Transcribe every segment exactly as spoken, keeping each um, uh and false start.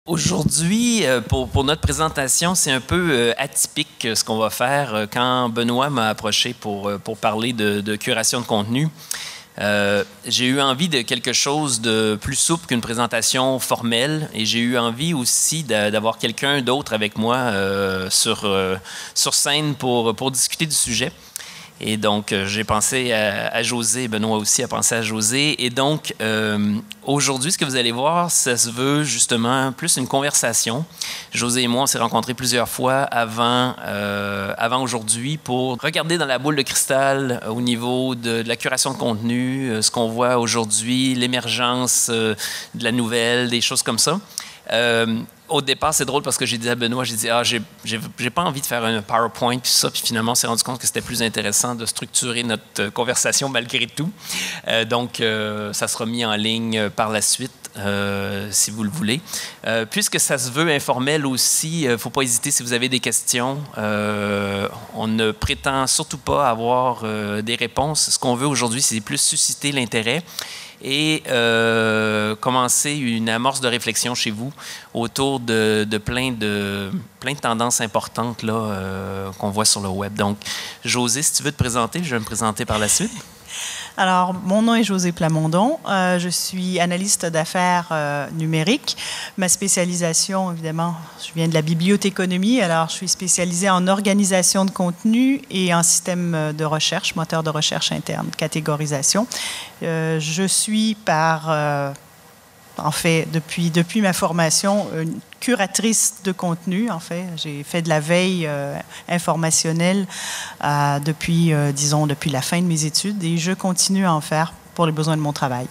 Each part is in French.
Aujourd'hui, pour, pour notre présentation, c'est un peu euh, atypique ce qu'on va faire. Quand Benoît m'a approché pour, pour parler de, de curation de contenu, euh, j'ai eu envie de quelque chose de plus souple qu'une présentation formelle et j'ai eu envie aussi d'avoir quelqu'un d'autre avec moi euh, sur, euh, sur scène pour, pour discuter du sujet. Et donc, euh, j'ai pensé à, à José, Benoît aussi a pensé à José. Et donc, euh, aujourd'hui, ce que vous allez voir, ça se veut justement plus une conversation. José et moi, on s'est rencontrés plusieurs fois avant, euh, avant aujourd'hui pour regarder dans la boule de cristal euh, au niveau de, de la curation de contenu, euh, ce qu'on voit aujourd'hui, l'émergence euh, de la nouvelle, des choses comme ça. Euh, Au départ, c'est drôle parce que j'ai dit à Benoît, j'ai dit, ah, j'ai, j'ai, j'ai pas envie de faire un PowerPoint, puis ça, puis finalement, on s'est rendu compte que c'était plus intéressant de structurer notre conversation malgré tout. Euh, donc, euh, ça sera mis en ligne par la suite, euh, si vous le voulez. Euh, puisque ça se veut informel aussi, il ne faut pas hésiter si vous avez des questions. Euh, on ne prétend surtout pas avoir euh, des réponses. Ce qu'on veut aujourd'hui, c'est plus susciter l'intérêt et euh, commencer une amorce de réflexion chez vous autour de, de, plein, de plein de tendances importantes là, euh, qu'on voit sur le web. Donc, José, si tu veux te présenter, je vais me présenter par la suite. Alors, mon nom est José Plamondon. Euh, je suis analyste d'affaires euh, numériques. Ma spécialisation, évidemment, je viens de la bibliothéconomie. Alors, je suis spécialisée en organisation de contenu et en système de recherche, moteur de recherche interne, catégorisation. Euh, je suis par... Euh, En fait, depuis, depuis ma formation, une curatrice de contenu, en fait. J'ai fait de la veille euh, informationnelle euh, depuis, euh, disons, depuis la fin de mes études et je continue à en faire pour les besoins de mon travail.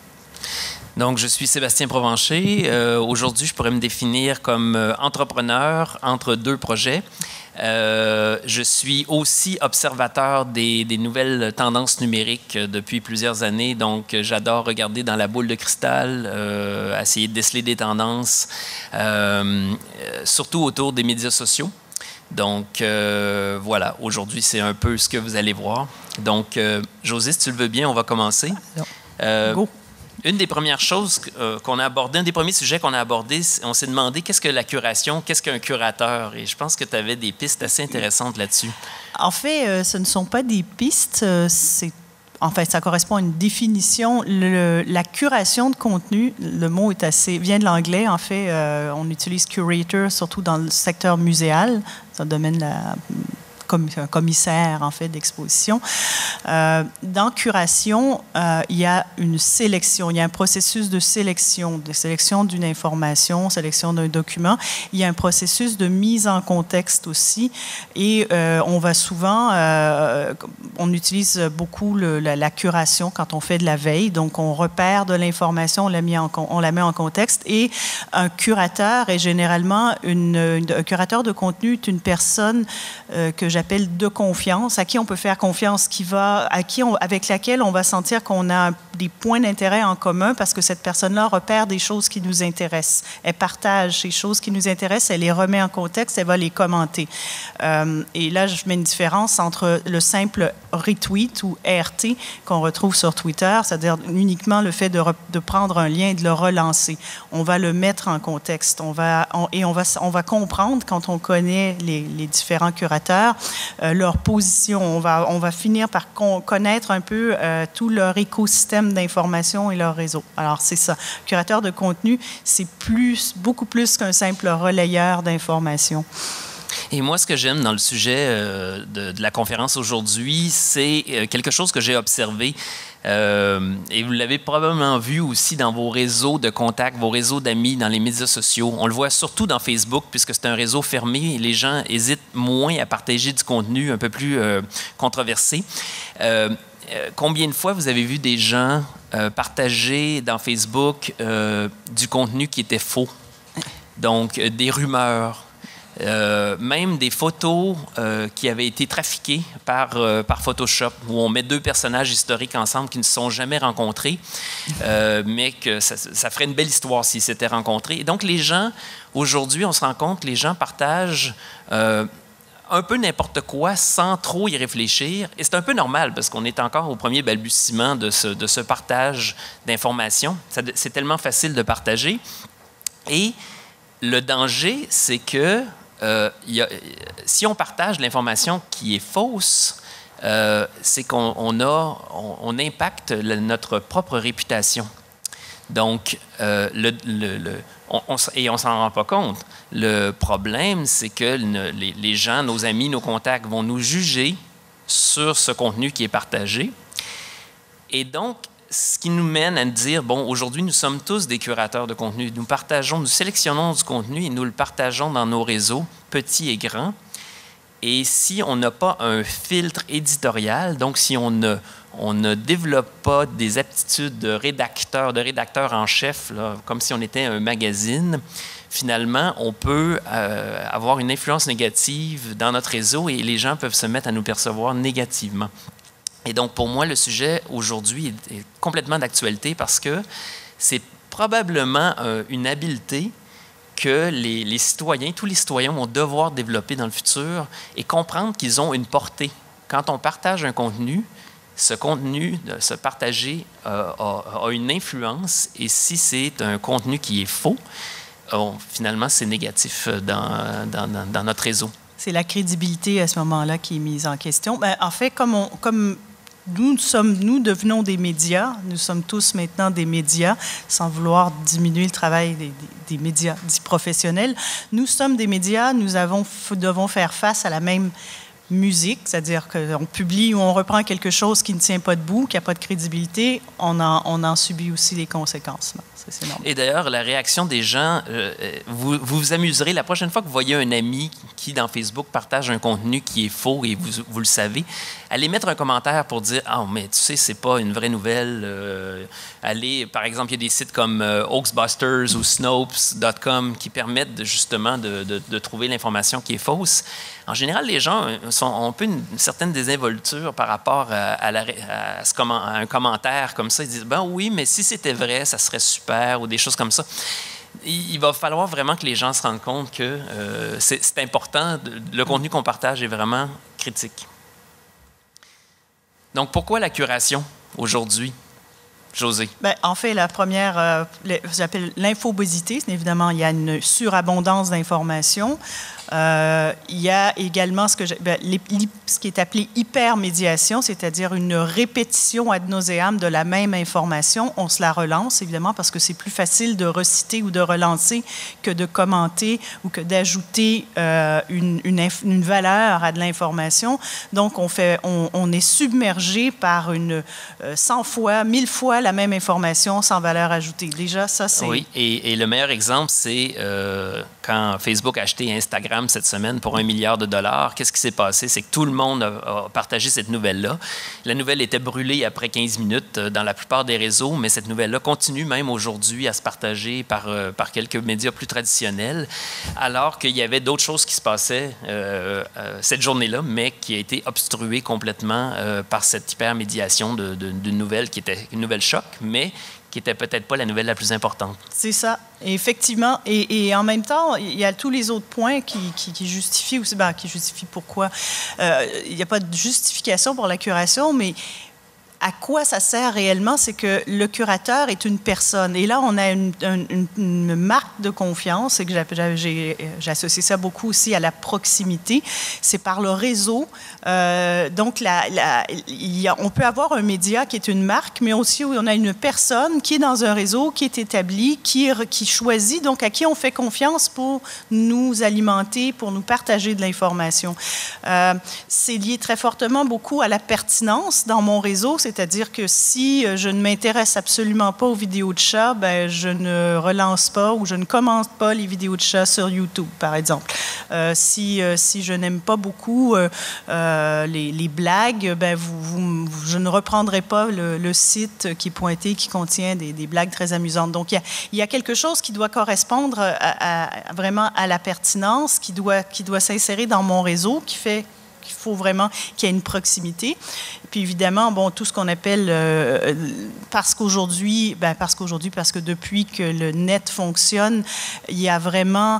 Donc, je suis Sébastien Provencher. Euh, aujourd'hui, je pourrais me définir comme euh, entrepreneur entre deux projets. Euh, je suis aussi observateur des, des nouvelles tendances numériques depuis plusieurs années. Donc, j'adore regarder dans la boule de cristal, euh, essayer de déceler des tendances, euh, surtout autour des médias sociaux. Donc, euh, voilà. Aujourd'hui, c'est un peu ce que vous allez voir. Donc, euh, José, si tu le veux bien, on va commencer. Euh, Go! Une des premières choses euh, qu'on a abordées, un des premiers sujets qu'on a abordés, on s'est demandé qu'est-ce que la curation, qu'est-ce qu'un curateur? Et je pense que tu avais des pistes assez intéressantes là-dessus. En fait, euh, ce ne sont pas des pistes, euh, c'est En fait, ça correspond à une définition. Le, la curation de contenu, le mot est assez, vient de l'anglais. En fait, euh, on utilise curator surtout dans le secteur muséal, dans le domaine de la un commissaire, en fait, d'exposition. Euh, dans curation, euh, il y a une sélection, il y a un processus de sélection, de sélection d'une information, sélection d'un document. Il y a un processus de mise en contexte aussi. Et euh, on va souvent, euh, on utilise beaucoup le, la, la curation quand on fait de la veille. Donc, on repère de l'information, on la, met en, on la met en contexte. Et un curateur est généralement, une, une, un curateur de contenu est une personne euh, que j'appelle appelle de confiance, à qui on peut faire confiance, qui va, à qui on, avec laquelle on va sentir qu'on a des points d'intérêt en commun parce que cette personne-là repère des choses qui nous intéressent. Elle partage ces choses qui nous intéressent, elle les remet en contexte, elle va les commenter. Euh, et là, je mets une différence entre le simple retweet ou R T qu'on retrouve sur Twitter, c'est-à-dire uniquement le fait de, re, de prendre un lien et de le relancer. On va le mettre en contexte. On va, on, et on va, on va comprendre, quand on connaît les, les différents curateurs, Euh, leur position. On va, on va finir par con, connaître un peu euh, tout leur écosystème d'information et leur réseau. Alors, c'est ça. Curateur de contenu, c'est plus, beaucoup plus qu'un simple relayeur d'informations. Et moi, ce que j'aime dans le sujet euh, de, de la conférence aujourd'hui, c'est euh, quelque chose que j'ai observé. Euh, et vous l'avez probablement vu aussi dans vos réseaux de contacts, vos réseaux d'amis, dans les médias sociaux. On le voit surtout dans Facebook, puisque c'est un réseau fermé et les gens hésitent moins à partager du contenu un peu plus euh, controversé. Euh, euh, combien de fois vous avez vu des gens euh, partager dans Facebook euh, du contenu qui était faux? Donc, euh, des rumeurs. Euh, même des photos euh, qui avaient été trafiquées par, euh, par Photoshop, où on met deux personnages historiques ensemble qui ne se sont jamais rencontrés, euh, mais que ça, ça ferait une belle histoire s'ils s'étaient rencontrés. Et donc, les gens, aujourd'hui, on se rend compte que les gens partagent euh, un peu n'importe quoi sans trop y réfléchir. Et c'est un peu normal parce qu'on est encore au premier balbutiement de ce, de ce partage d'informations. Ça, c'est tellement facile de partager. Et le danger, c'est que euh, y a, si on partage l'information qui est fausse, euh, c'est qu'on on a, on, on impacte le, notre propre réputation. Donc, euh, le, le, le, on, on, et on ne s'en rend pas compte. Le problème, c'est que ne, les, les gens, nos amis, nos contacts vont nous juger sur ce contenu qui est partagé. Et donc, ce qui nous mène à dire, bon, aujourd'hui, nous sommes tous des curateurs de contenu. Nous partageons, nous sélectionnons du contenu et nous le partageons dans nos réseaux, petits et grands. Et si on n'a pas un filtre éditorial, donc si on ne, on ne développe pas des aptitudes de rédacteur, de rédacteur en chef, là, comme si on était un magazine, finalement, on peut euh, avoir une influence négative dans notre réseau et les gens peuvent se mettre à nous percevoir négativement. Et donc, pour moi, le sujet aujourd'hui est, est complètement d'actualité parce que c'est probablement euh, une habileté que les, les citoyens, tous les citoyens vont devoir développer dans le futur et comprendre qu'ils ont une portée. Quand on partage un contenu, ce contenu, de se partager, euh, a, a une influence et si c'est un contenu qui est faux, on, finalement, c'est négatif dans, dans, dans notre réseau. C'est la crédibilité à ce moment-là qui est mise en question. Bien, en fait, comme, on, comme nous, sommes, nous devenons des médias, nous sommes tous maintenant des médias, sans vouloir diminuer le travail des, des, des médias dits professionnels, nous sommes des médias, nous avons, devons faire face à la même musique, c'est-à-dire qu'on publie ou on reprend quelque chose qui ne tient pas debout, qui n'a pas de crédibilité, on en, on en subit aussi les conséquences. C'est normal. Et d'ailleurs, la réaction des gens, euh, vous, vous vous amuserez la prochaine fois que vous voyez un ami qui, dans Facebook, partage un contenu qui est faux et vous, vous le savez, allez mettre un commentaire pour dire « Ah, mais tu sais, c'est pas une vraie nouvelle. Euh, » Allez, par exemple, il y a des sites comme euh, Hoaxbusters ou Snopes point com qui permettent de, justement de, de, de trouver l'information qui est fausse. En général, les gens sont, ont un peu une, une certaine désinvolture par rapport à, à, la, à, ce comment, à un commentaire comme ça. Ils disent « Ben oui, mais si c'était vrai, ça serait super » ou des choses comme ça. Il, il va falloir vraiment que les gens se rendent compte que euh, c'est, c'est important. De, le contenu qu'on partage est vraiment critique. Donc, pourquoi la curation aujourd'hui? Josée. Bien, en fait, la première, euh, j'appelle l'infobésité. C'est évidemment, il y a une surabondance d'informations. Euh, il y a également ce, que je, bien, les, ce qui est appelé hypermédiation, c'est-à-dire une répétition ad nauseam de la même information. On se la relance, évidemment, parce que c'est plus facile de reciter ou de relancer que de commenter ou que d'ajouter euh, une, une, une valeur à de l'information. Donc, on, fait, on, on est submergé par une euh, cent fois, mille fois la même information sans valeur ajoutée. Déjà, ça, c'est... Oui, et, et le meilleur exemple, c'est euh, quand Facebook a acheté Instagram cette semaine pour un milliard de dollars. Qu'est-ce qui s'est passé? C'est que tout le monde a, a partagé cette nouvelle-là. La nouvelle était brûlée après quinze minutes dans la plupart des réseaux, mais cette nouvelle-là continue même aujourd'hui à se partager par, euh, par quelques médias plus traditionnels, alors qu'il y avait d'autres choses qui se passaient euh, euh, cette journée-là, mais qui a été obstruée complètement euh, par cette hypermédiation de, de, d'une nouvelle qui était une nouvelle choc, mais qui n'était peut-être pas la nouvelle la plus importante. C'est ça, et effectivement. Et, et en même temps, il y a tous les autres points qui, qui, qui justifient aussi, ben, qui justifient pourquoi euh, il n'y a pas de justification pour la curation, mais à quoi ça sert réellement, c'est que le curateur est une personne. Et là, on a une, une, une marque de confiance, et que j'ai, j'ai associé ça beaucoup aussi à la proximité. C'est par le réseau. Euh, donc, la, la, il y a, on peut avoir un média qui est une marque, mais aussi où on a une personne qui est dans un réseau, qui est établi, qui, qui choisit, donc à qui on fait confiance pour nous alimenter, pour nous partager de l'information. Euh, c'est lié très fortement beaucoup à la pertinence dans mon réseau. C'est-à-dire que si je ne m'intéresse absolument pas aux vidéos de chats, ben je ne relance pas ou je ne commente pas les vidéos de chats sur YouTube, par exemple. Euh, si, euh, si je n'aime pas beaucoup euh, euh, les, les blagues, ben vous, vous, je ne reprendrai pas le, le site qui est pointé, qui contient des, des blagues très amusantes. Donc, il y a, il y a quelque chose qui doit correspondre à, à, vraiment à la pertinence, qui doit, qui doit s'insérer dans mon réseau, qui fait qu'il faut vraiment qu'il y ait une proximité. Puis évidemment, bon, tout ce qu'on appelle, euh, parce qu'aujourd'hui, ben parce qu'aujourd'hui, parce que depuis que le net fonctionne, il y a vraiment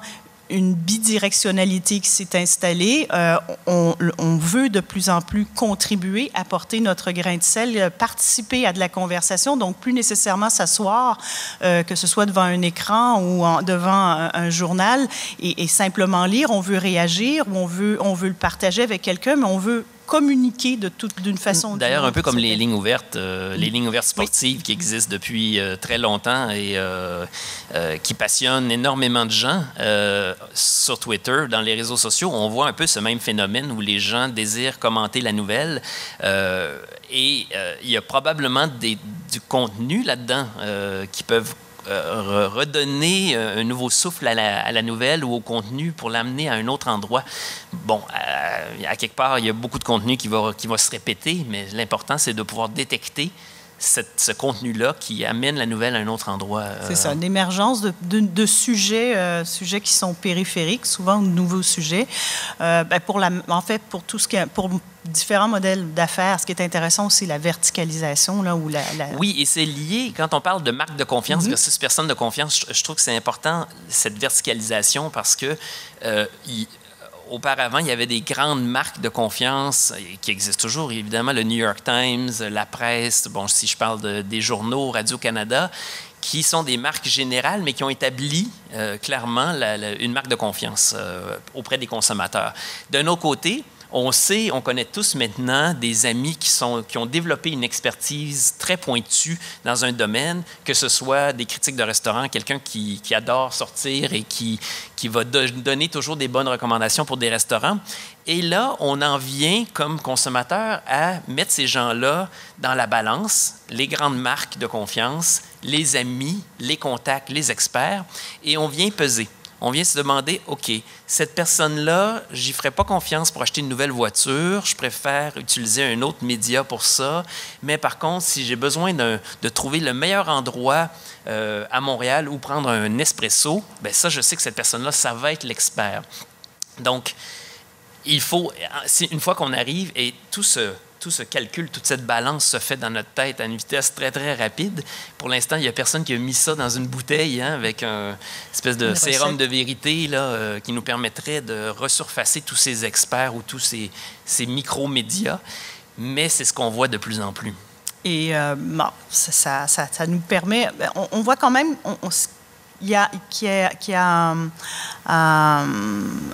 une bidirectionnalité qui s'est installée. Euh, on, on veut de plus en plus contribuer, apporter notre grain de sel, participer à de la conversation, donc plus nécessairement s'asseoir, euh, que ce soit devant un écran ou en, devant un, un journal et, et simplement lire. On veut réagir ou on veut, on veut le partager avec quelqu'un, mais on veut communiquer de toute, d'une façon. D'ailleurs, un peu comme les lignes ouvertes, euh, les lignes ouvertes sportives oui. qui existent depuis euh, très longtemps et euh, euh, qui passionnent énormément de gens euh, sur Twitter, dans les réseaux sociaux. On voit un peu ce même phénomène où les gens désirent commenter la nouvelle euh, et euh, il y a probablement des, du contenu là-dedans euh, qui peuvent Euh, redonner un nouveau souffle à la, à la nouvelle ou au contenu pour l'amener à un autre endroit. Bon, à, à quelque part, il y a beaucoup de contenu qui va, qui va se répéter, mais l'important, c'est de pouvoir détecter cette, ce contenu-là qui amène la nouvelle à un autre endroit. Euh... C'est ça, l'émergence de, de, de sujets, euh, sujets qui sont périphériques, souvent de nouveaux sujets. Euh, ben pour la, en fait, pour tout ce qui est, pour différents modèles d'affaires, ce qui est intéressant aussi, la verticalisation. Là, où la, la... Oui, et c'est lié, quand on parle de marque de confiance mm-hmm. versus personne de confiance, je, je trouve que c'est important, cette verticalisation, parce que euh, il, auparavant, il y avait des grandes marques de confiance qui existent toujours, évidemment, le New York Times, la presse, bon, si je parle de, des journaux, Radio-Canada, qui sont des marques générales, mais qui ont établi euh, clairement la, la, une marque de confiance euh, auprès des consommateurs. D'un autre côté, on sait, on connaît tous maintenant des amis qui, sont, qui ont développé une expertise très pointue dans un domaine, que ce soit des critiques de restaurants, quelqu'un qui, qui adore sortir et qui, qui va do- donner toujours des bonnes recommandations pour des restaurants. Et là, on en vient comme consommateur à mettre ces gens-là dans la balance, les grandes marques de confiance, les amis, les contacts, les experts, et on vient peser. On vient se demander, OK, cette personne-là, j'y ferai pas confiance pour acheter une nouvelle voiture, je préfère utiliser un autre média pour ça, mais par contre, si j'ai besoin de, de trouver le meilleur endroit euh, à Montréal ou prendre un espresso, bien ça, je sais que cette personne-là, ça va être l'expert. Donc, il faut, une fois qu'on arrive, et tout ce... tout ce calcul, toute cette balance se fait dans notre tête à une vitesse très, très rapide. Pour l'instant, il n'y a personne qui a mis ça dans une bouteille hein, avec un espèce de sérum de vérité là, euh, qui nous permettrait de resurfacer tous ces experts ou tous ces, ces micro-médias. Mais c'est ce qu'on voit de plus en plus. Et euh, bon, ça, ça, ça, ça nous permet... On, on voit quand même... On, on, il y a, qu'il y a, qu'il y a um, um,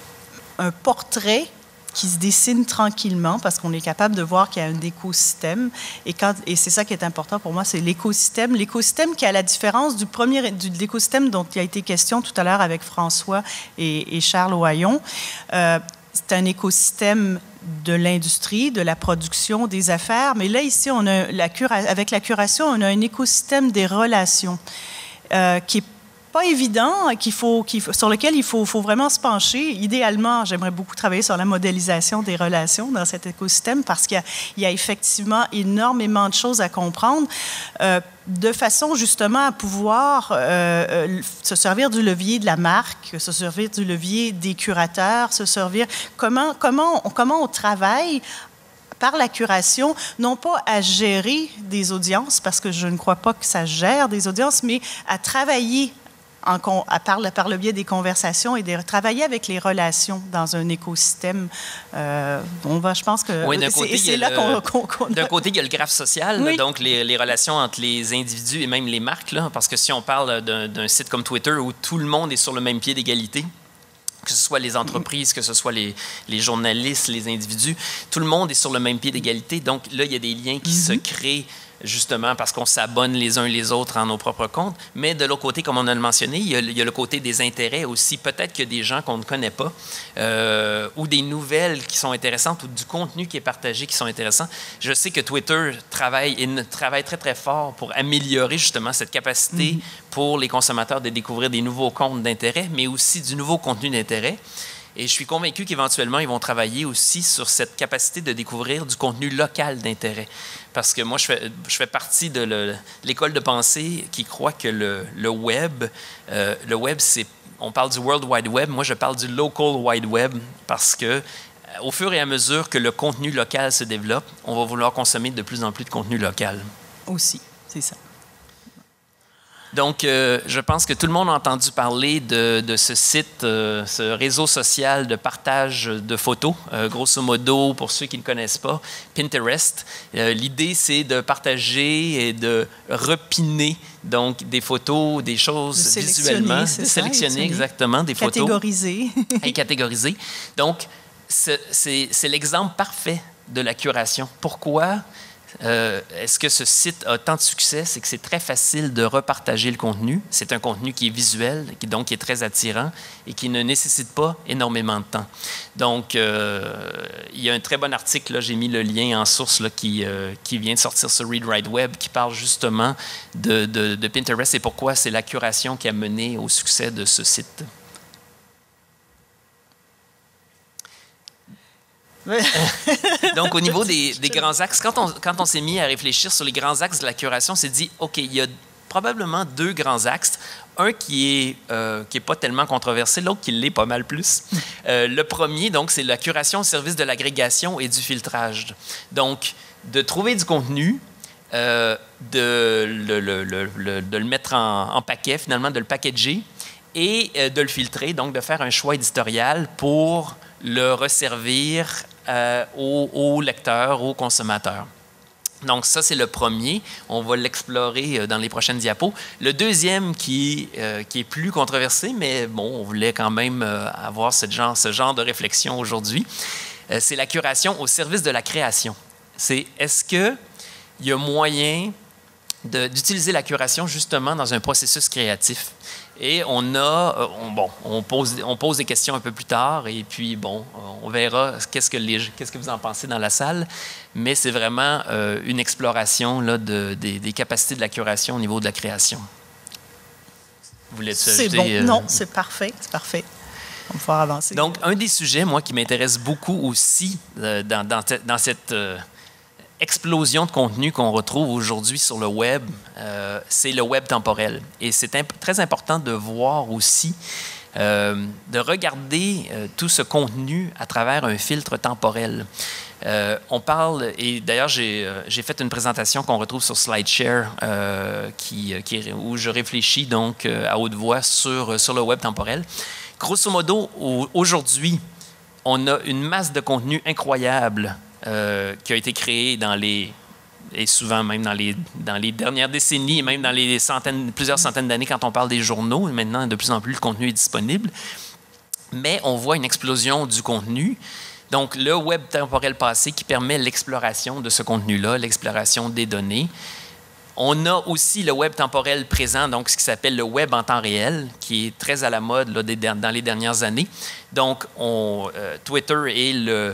un portrait qui se dessine tranquillement parce qu'on est capable de voir qu'il y a un écosystème. Et, quand, et c'est ça qui est important pour moi, c'est l'écosystème. L'écosystème qui, à la différence du premier, de l'écosystème dont il a été question tout à l'heure avec François et, et Charles Ohaillon, euh, c'est un écosystème de l'industrie, de la production, des affaires. Mais là, ici, on a la cura, avec la curation, on a un écosystème des relations euh, qui est pas évident, qu'il faut, qu'il faut, sur lequel il faut, faut vraiment se pencher. Idéalement, j'aimerais beaucoup travailler sur la modélisation des relations dans cet écosystème parce qu'il y a, il y a effectivement énormément de choses à comprendre euh, de façon justement à pouvoir euh, se servir du levier de la marque, se servir du levier des curateurs, se servir... Comment, comment, on, comment on travaille par la curation, non pas à gérer des audiences, parce que je ne crois pas que ça gère des audiences, mais à travailler En, à par, le, par le biais des conversations et de travailler avec les relations dans un écosystème. Euh, on va, je pense que oui, d'un c'est, côté, c'est là le, qu'on, qu'on, qu'on d'un côté, il y a le graphe social, oui. là, donc les, les relations entre les individus et même les marques, là, parce que si on parle d'un, d'un site comme Twitter où tout le monde est sur le même pied d'égalité, que ce soit les entreprises, que ce soit les, les journalistes, les individus, tout le monde est sur le même pied d'égalité. Donc là, il y a des liens qui mm-hmm. se créent justement parce qu'on s'abonne les uns les autres en nos propres comptes. Mais de l'autre côté, comme on a le mentionné, il y a, il y a le côté des intérêts aussi. Peut-être qu'il y a des gens qu'on ne connaît pas euh, ou des nouvelles qui sont intéressantes ou du contenu qui est partagé qui sont intéressants. Je sais que Twitter travaille, et travaille très, très fort pour améliorer justement cette capacité mm-hmm. pour les consommateurs de découvrir des nouveaux comptes d'intérêt, mais aussi du nouveau contenu d'intérêt. Et je suis convaincu qu'éventuellement, ils vont travailler aussi sur cette capacité de découvrir du contenu local d'intérêt. Parce que moi, je fais, je fais partie de le, l'école de pensée qui croit que le, le web, euh, le web, c'est, on parle du World Wide Web, moi, je parle du Local Wide Web parce que au fur et à mesure que le contenu local se développe, on va vouloir consommer de plus en plus de contenu local. Aussi, c'est ça. Donc, euh, je pense que tout le monde a entendu parler de, de ce site, euh, ce réseau social de partage de photos. Euh, grosso modo, pour ceux qui ne connaissent pas, Pinterest. Euh, l'idée, c'est de partager et de repiner donc des photos, des choses de visuellement, de ça, sélectionner exactement des photos. Catégoriser. Et catégoriser. Donc, c'est l'exemple parfait de la curation. Pourquoi euh, est-ce que ce site a tant de succès? C'est que c'est très facile de repartager le contenu. C'est un contenu qui est visuel, qui donc qui est très attirant et qui ne nécessite pas énormément de temps. Donc, euh, il y a un très bon article, j'ai mis le lien en source là, qui, euh, qui vient de sortir sur Read Write Web, qui parle justement de, de, de Pinterest et pourquoi c'est la curation qui a mené au succès de ce site. Donc, au niveau des, des grands axes, quand on, quand on s'est mis à réfléchir sur les grands axes de la curation, on s'est dit, OK, il y a probablement deux grands axes. Un qui est, euh, qui est pas tellement controversé, l'autre qui l'est pas mal plus. Euh, le premier, donc, c'est la curation au service de l'agrégation et du filtrage. Donc, de trouver du contenu, euh, de, le, le, le, le, de le mettre en, en paquet, finalement, de le packager et euh, de le filtrer, donc de faire un choix éditorial pour le resservir euh, aux, aux lecteurs, aux consommateurs. Donc ça, c'est le premier. On va l'explorer dans les prochaines diapos. Le deuxième, qui, euh, qui est plus controversé, mais bon, on voulait quand même euh, avoir ce genre, ce genre de réflexion aujourd'hui, euh, c'est la curation au service de la création. C'est est-ce qu'il y a moyen d'utiliser la curation justement dans un processus créatif? Et on a, on, bon, on pose, on pose des questions un peu plus tard et puis, bon, on verra qu'est-ce que, les, qu'est-ce que vous en pensez dans la salle. Mais c'est vraiment euh, une exploration là, de, des, des capacités de la curation au niveau de la création. Vous voulez C'est ajouter, bon. euh... Non, c'est parfait, c'est parfait. On va pouvoir avancer. Donc, un des sujets, moi, qui m'intéresse beaucoup aussi euh, dans, dans, dans cette... Euh, explosion de contenu qu'on retrouve aujourd'hui sur le web, euh, c'est le web temporel. Et c'est imp- très important de voir aussi, euh, de regarder euh, tout ce contenu à travers un filtre temporel. Euh, on parle, et d'ailleurs, j'ai, euh, j'ai fait une présentation qu'on retrouve sur SlideShare euh, qui, qui, où je réfléchis donc euh, à haute voix sur, sur le web temporel. Grosso modo, au, aujourd'hui, on a une masse de contenu incroyable Euh, qui a été créé dans les, et souvent même dans les, dans les dernières décennies, et même dans les centaines, plusieurs centaines d'années quand on parle des journaux. Maintenant, de plus en plus, le contenu est disponible. Mais on voit une explosion du contenu. Donc, le web temporel passé qui permet l'exploration de ce contenu-là, l'exploration des données. On a aussi le web temporel présent, donc ce qui s'appelle le web en temps réel, qui est très à la mode là, des, dans les dernières années. Donc, on, euh, Twitter est le...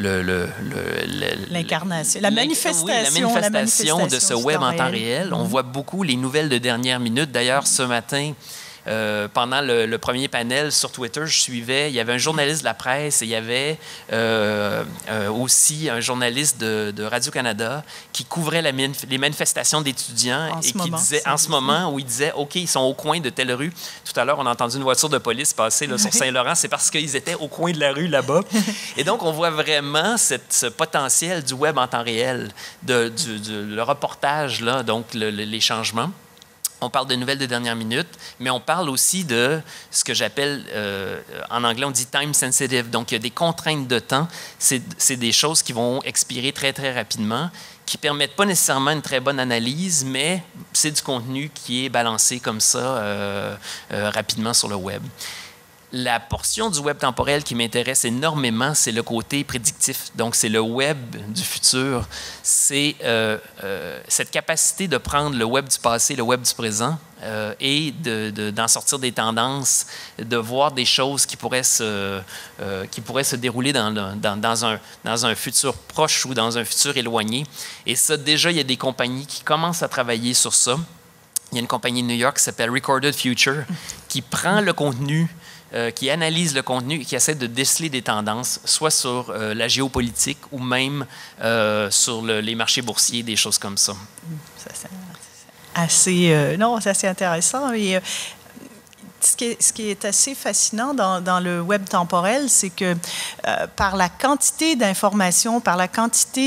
L'incarnation, la manifestation, oui, la manifestation, la manifestation de ce web en temps réel. Mm-hmm. On voit beaucoup les nouvelles de dernière minute. D'ailleurs, ce matin, euh, pendant le, le premier panel sur Twitter, je suivais, il y avait un journaliste de la presse et il y avait euh, euh, aussi un journaliste de, de Radio-Canada qui couvrait la manif les manifestations d'étudiants et qui moment, disait, en ce moment, où il disait, OK, ils sont au coin de telle rue. Tout à l'heure, on a entendu une voiture de police passer là, sur Saint-Laurent. C'est parce qu'ils étaient au coin de la rue là-bas. Et donc, on voit vraiment cette, ce potentiel du web en temps réel, de, du, du, le reportage, là, donc le, le, les changements. On parle de nouvelles de dernière minute, mais on parle aussi de ce que j'appelle, euh, en anglais, on dit time sensitive. Donc, il y a des contraintes de temps. C'est, c'est des choses qui vont expirer très, très rapidement, qui ne permettent pas nécessairement une très bonne analyse, mais c'est du contenu qui est balancé comme ça euh, euh, rapidement sur le web. La portion du web temporel qui m'intéresse énormément, c'est le côté prédictif. Donc, c'est le web du futur. C'est euh, euh, cette capacité de prendre le web du passé, le web du présent, euh, et de, de, d'en sortir des tendances, de voir des choses qui pourraient se, euh, qui pourraient se dérouler dans, dans, dans, un, dans un futur proche ou dans un futur éloigné. Et ça, déjà, il y a des compagnies qui commencent à travailler sur ça. Il y a une compagnie de New York qui s'appelle Recorded Future, qui prend le contenu, Euh, qui analyse le contenu et qui essaie de déceler des tendances, soit sur euh, la géopolitique ou même euh, sur le, les marchés boursiers, des choses comme ça. Ça c'est assez, euh, non, c'est assez intéressant. Et, euh, ce, qui est, ce qui est assez fascinant dans, dans le web temporel, c'est que euh, par la quantité d'informations, par la quantité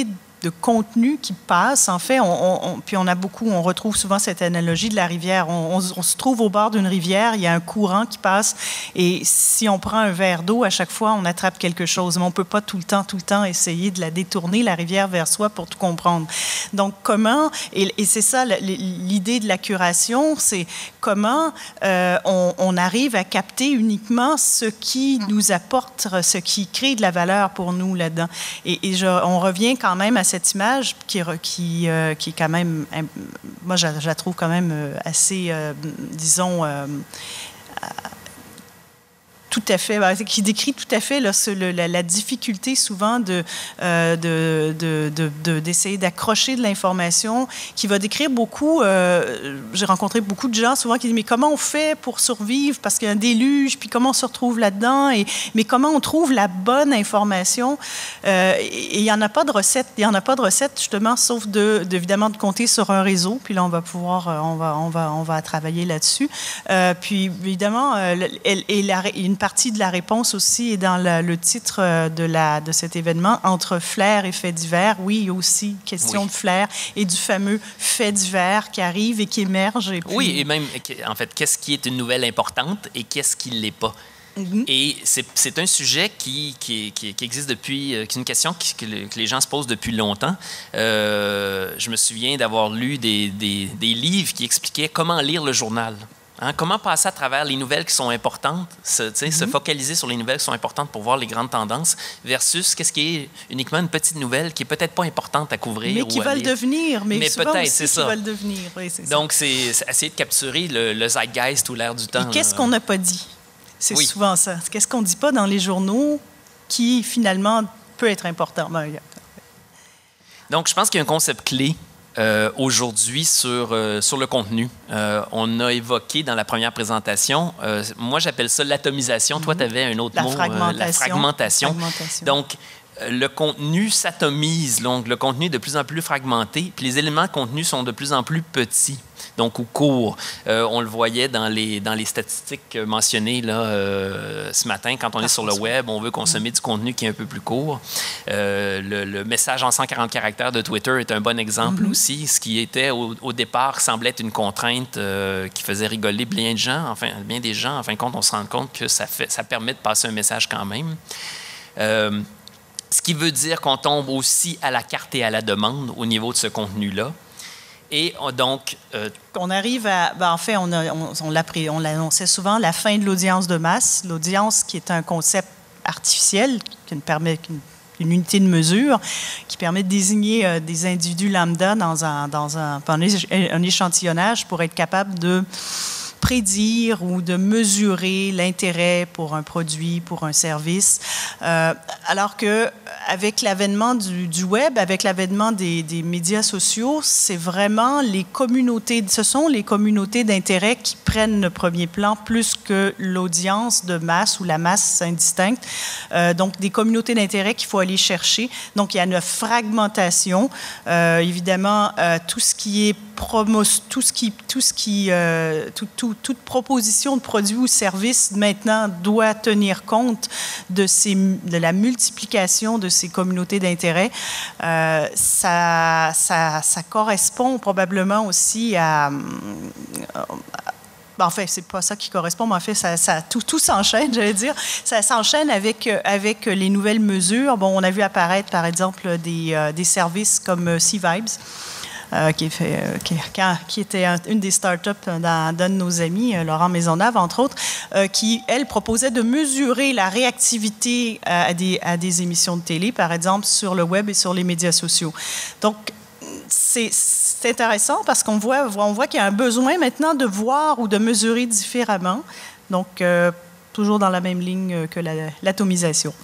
de contenu qui passe. En fait, on, on, puis on a beaucoup, on retrouve souvent cette analogie de la rivière. On, on, on se trouve au bord d'une rivière, il y a un courant qui passe, et si on prend un verre d'eau, à chaque fois, on attrape quelque chose. Mais on ne peut pas tout le temps, tout le temps essayer de la détourner, la rivière, vers soi pour tout comprendre. Donc, comment, et, et c'est ça l'idée de la curation, c'est comment euh, on, on arrive à capter uniquement ce qui nous apporte, ce qui crée de la valeur pour nous là-dedans. Et, et je, on revient quand même à cette image qui, qui, euh, qui est quand même, moi je, je la trouve quand même assez, euh, disons, euh, tout à fait, qui décrit tout à fait là, ce, le, la, la difficulté souvent de, euh, de, de, de, de, d'essayer d'accrocher de l'information, qui va décrire beaucoup, euh, j'ai rencontré beaucoup de gens souvent qui disent, mais comment on fait pour survivre parce qu'il y a un déluge, puis comment on se retrouve là-dedans, et, mais comment on trouve la bonne information, euh, et il n'y en a pas de recette, il n'y en a pas de recette justement, sauf de, de, évidemment de compter sur un réseau, puis là on va pouvoir, on va, on va, on va travailler là-dessus, euh, puis évidemment, euh, elle, elle, elle, une partie de la réponse aussi est dans la, le titre de, la, de cet événement, entre flair et fait divers. Oui, il y a aussi question oui. de flair et du fameux fait divers qui arrive et qui émerge. Et puis... Oui, et même, en fait, qu'est-ce qui est une nouvelle importante et qu'est-ce qui ne l'est pas? Mm-hmm. Et c'est un sujet qui, qui, qui, qui existe depuis, qui est une question qui, que, le, que les gens se posent depuis longtemps. Euh, je me souviens d'avoir lu des, des, des livres qui expliquaient comment lire le journal. Hein, comment passer à travers les nouvelles qui sont importantes, se, mm-hmm. se focaliser sur les nouvelles qui sont importantes pour voir les grandes tendances, versus qu'est-ce qui est uniquement une petite nouvelle qui est peut-être pas importante à couvrir. Mais qui va le devenir. Mais, mais peut-être, c'est ça. Qui va le devenir. Oui, c'est Donc, c'est essayer de capturer le, le zeitgeist ou l'air du temps. Et qu'est-ce qu'on n'a pas dit? C'est oui. souvent ça. Qu'est-ce qu'on ne dit pas dans les journaux qui, finalement, peut être important? Donc, je pense qu'il y a un concept clé Euh, aujourd'hui sur, euh, sur le contenu. Euh, on a évoqué dans la première présentation, euh, moi j'appelle ça l'atomisation. Mm-hmm. Toi, tu avais un autre la mot, fragmentation. Euh, la fragmentation. fragmentation. Donc, euh, le contenu s'atomise, donc le contenu est de plus en plus fragmenté, puis les éléments de contenu sont de plus en plus petits, donc ou courts. Euh, on le voyait dans les, dans les statistiques mentionnées là, euh, ce matin, quand on est sur le web, on veut consommer mm-hmm. du contenu qui est un peu plus court. Euh, le, le message en cent quarante caractères de Twitter est un bon exemple mm-hmm. aussi. Ce qui était au, au départ semblait être une contrainte euh, qui faisait rigoler bien de gens, enfin bien des gens. En fin de compte, on se rend compte que ça, fait, ça permet de passer un message quand même. Euh, ce qui veut dire qu'on tombe aussi à la carte et à la demande au niveau de ce contenu-là. Et on, donc... Euh, on arrive à... Ben en fait, on, a, on, on l'annonçait souvent, la fin de l'audience de masse. L'audience qui est un concept artificiel, qui nous permet... Qui, une unité de mesure qui permet de désigner euh, des individus lambda dans un, dans un, un échantillonnage pour être capable de prédire ou de mesurer l'intérêt pour un produit, pour un service. Euh, alors qu'avec l'avènement du, du web, avec l'avènement des, des médias sociaux, c'est vraiment les communautés, ce sont les communautés d'intérêt qui prennent le premier plan plus que l'audience de masse ou la masse indistincte. Euh, donc, des communautés d'intérêt qu'il faut aller chercher. Donc, il y a une fragmentation. Euh, évidemment, euh, tout ce qui est promo, tout ce qui, tout ce qui, euh, tout, tout, toute proposition de produit ou service maintenant doit tenir compte de, ces, de la multiplication de ces communautés d'intérêt. Euh, ça, ça, ça correspond probablement aussi à... à En fait, c'est pas ça qui correspond, mais en fait, ça, ça, tout, tout s'enchaîne, j'allais dire. Ça s'enchaîne avec, avec les nouvelles mesures. Bon, on a vu apparaître, par exemple, des, euh, des services comme C-Vibes, euh, qui, fait, euh, qui, qui était un, une des startups d'un, d'un de nos amis, euh, Laurent Maisonneuve, entre autres, euh, qui, elle, proposait de mesurer la réactivité à des, à des émissions de télé, par exemple, sur le web et sur les médias sociaux. Donc, c'est... C'est intéressant parce qu'on voit, on voit qu'il y a un besoin maintenant de voir ou de mesurer différemment. Donc, euh, toujours dans la même ligne que la, l'atomisation.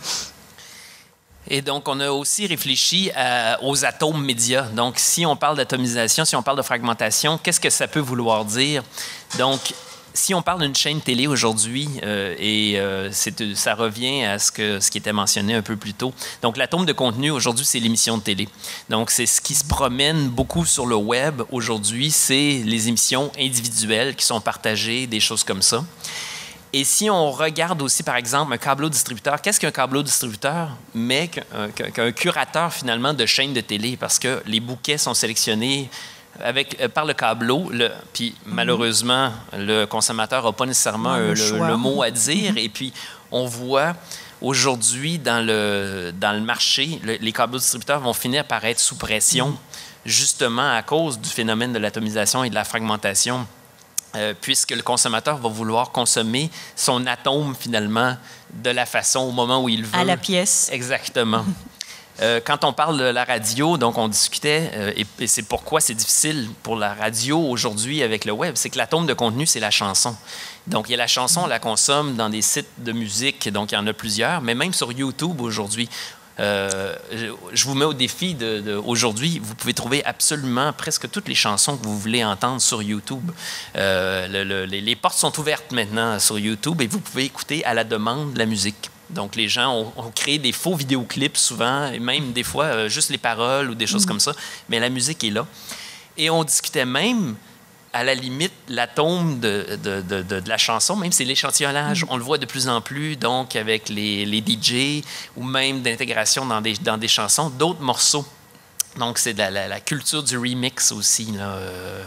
Et donc, on a aussi réfléchi à, aux atomes médias. Donc, si on parle d'atomisation, si on parle de fragmentation, qu'est-ce que ça peut vouloir dire? Donc, si on parle d'une chaîne télé aujourd'hui, euh, et euh, c'est, ça revient à ce, que, ce qui était mentionné un peu plus tôt. Donc, l'atome de contenu, aujourd'hui, c'est l'émission de télé. Donc, c'est ce qui se promène beaucoup sur le web aujourd'hui, c'est les émissions individuelles qui sont partagées, des choses comme ça. Et si on regarde aussi, par exemple, un câbleau-distributeur, qu'est-ce qu'un câbleau-distributeur? Mais qu'un, qu'un curateur, finalement, de chaînes de télé, parce que les bouquets sont sélectionnés avec, euh, par le câbleau, le, puis mm-hmm. malheureusement, le consommateur n'a pas nécessairement le, le, le mot à dire. Mm-hmm. Et puis, on voit aujourd'hui, dans le, dans le marché, le, les câbleaux-distributeurs vont finir par être sous pression, mm-hmm. justement à cause du phénomène de l'atomisation et de la fragmentation. Euh, puisque le consommateur va vouloir consommer son atome, finalement, de la façon, au moment où il veut. À la pièce. Exactement. euh, quand on parle de la radio, donc on discutait, euh, et, et c'est pourquoi c'est difficile pour la radio aujourd'hui avec le web, c'est que l'atome de contenu, c'est la chanson. Donc, il y a la chanson, on la consomme dans des sites de musique, donc il y en a plusieurs, mais même sur YouTube aujourd'hui. Euh, je vous mets au défi de, de, aujourd'hui, vous pouvez trouver absolument presque toutes les chansons que vous voulez entendre sur YouTube. Euh, le, le, les, les portes sont ouvertes maintenant sur YouTube et vous pouvez écouter à la demande de la musique. Donc, les gens ont, ont créé des faux vidéoclips souvent, et même des fois euh, juste les paroles ou des choses mmh. comme ça, mais la musique est là. Et on discutait même, à la limite, l'atome de, de, de, de, de la chanson, même c'est l'échantillonnage. Mm. On le voit de plus en plus, donc, avec les, les D J ou même d'intégration dans des, dans des chansons, d'autres morceaux. Donc, c'est de la, la, la culture du remix aussi, là. Euh,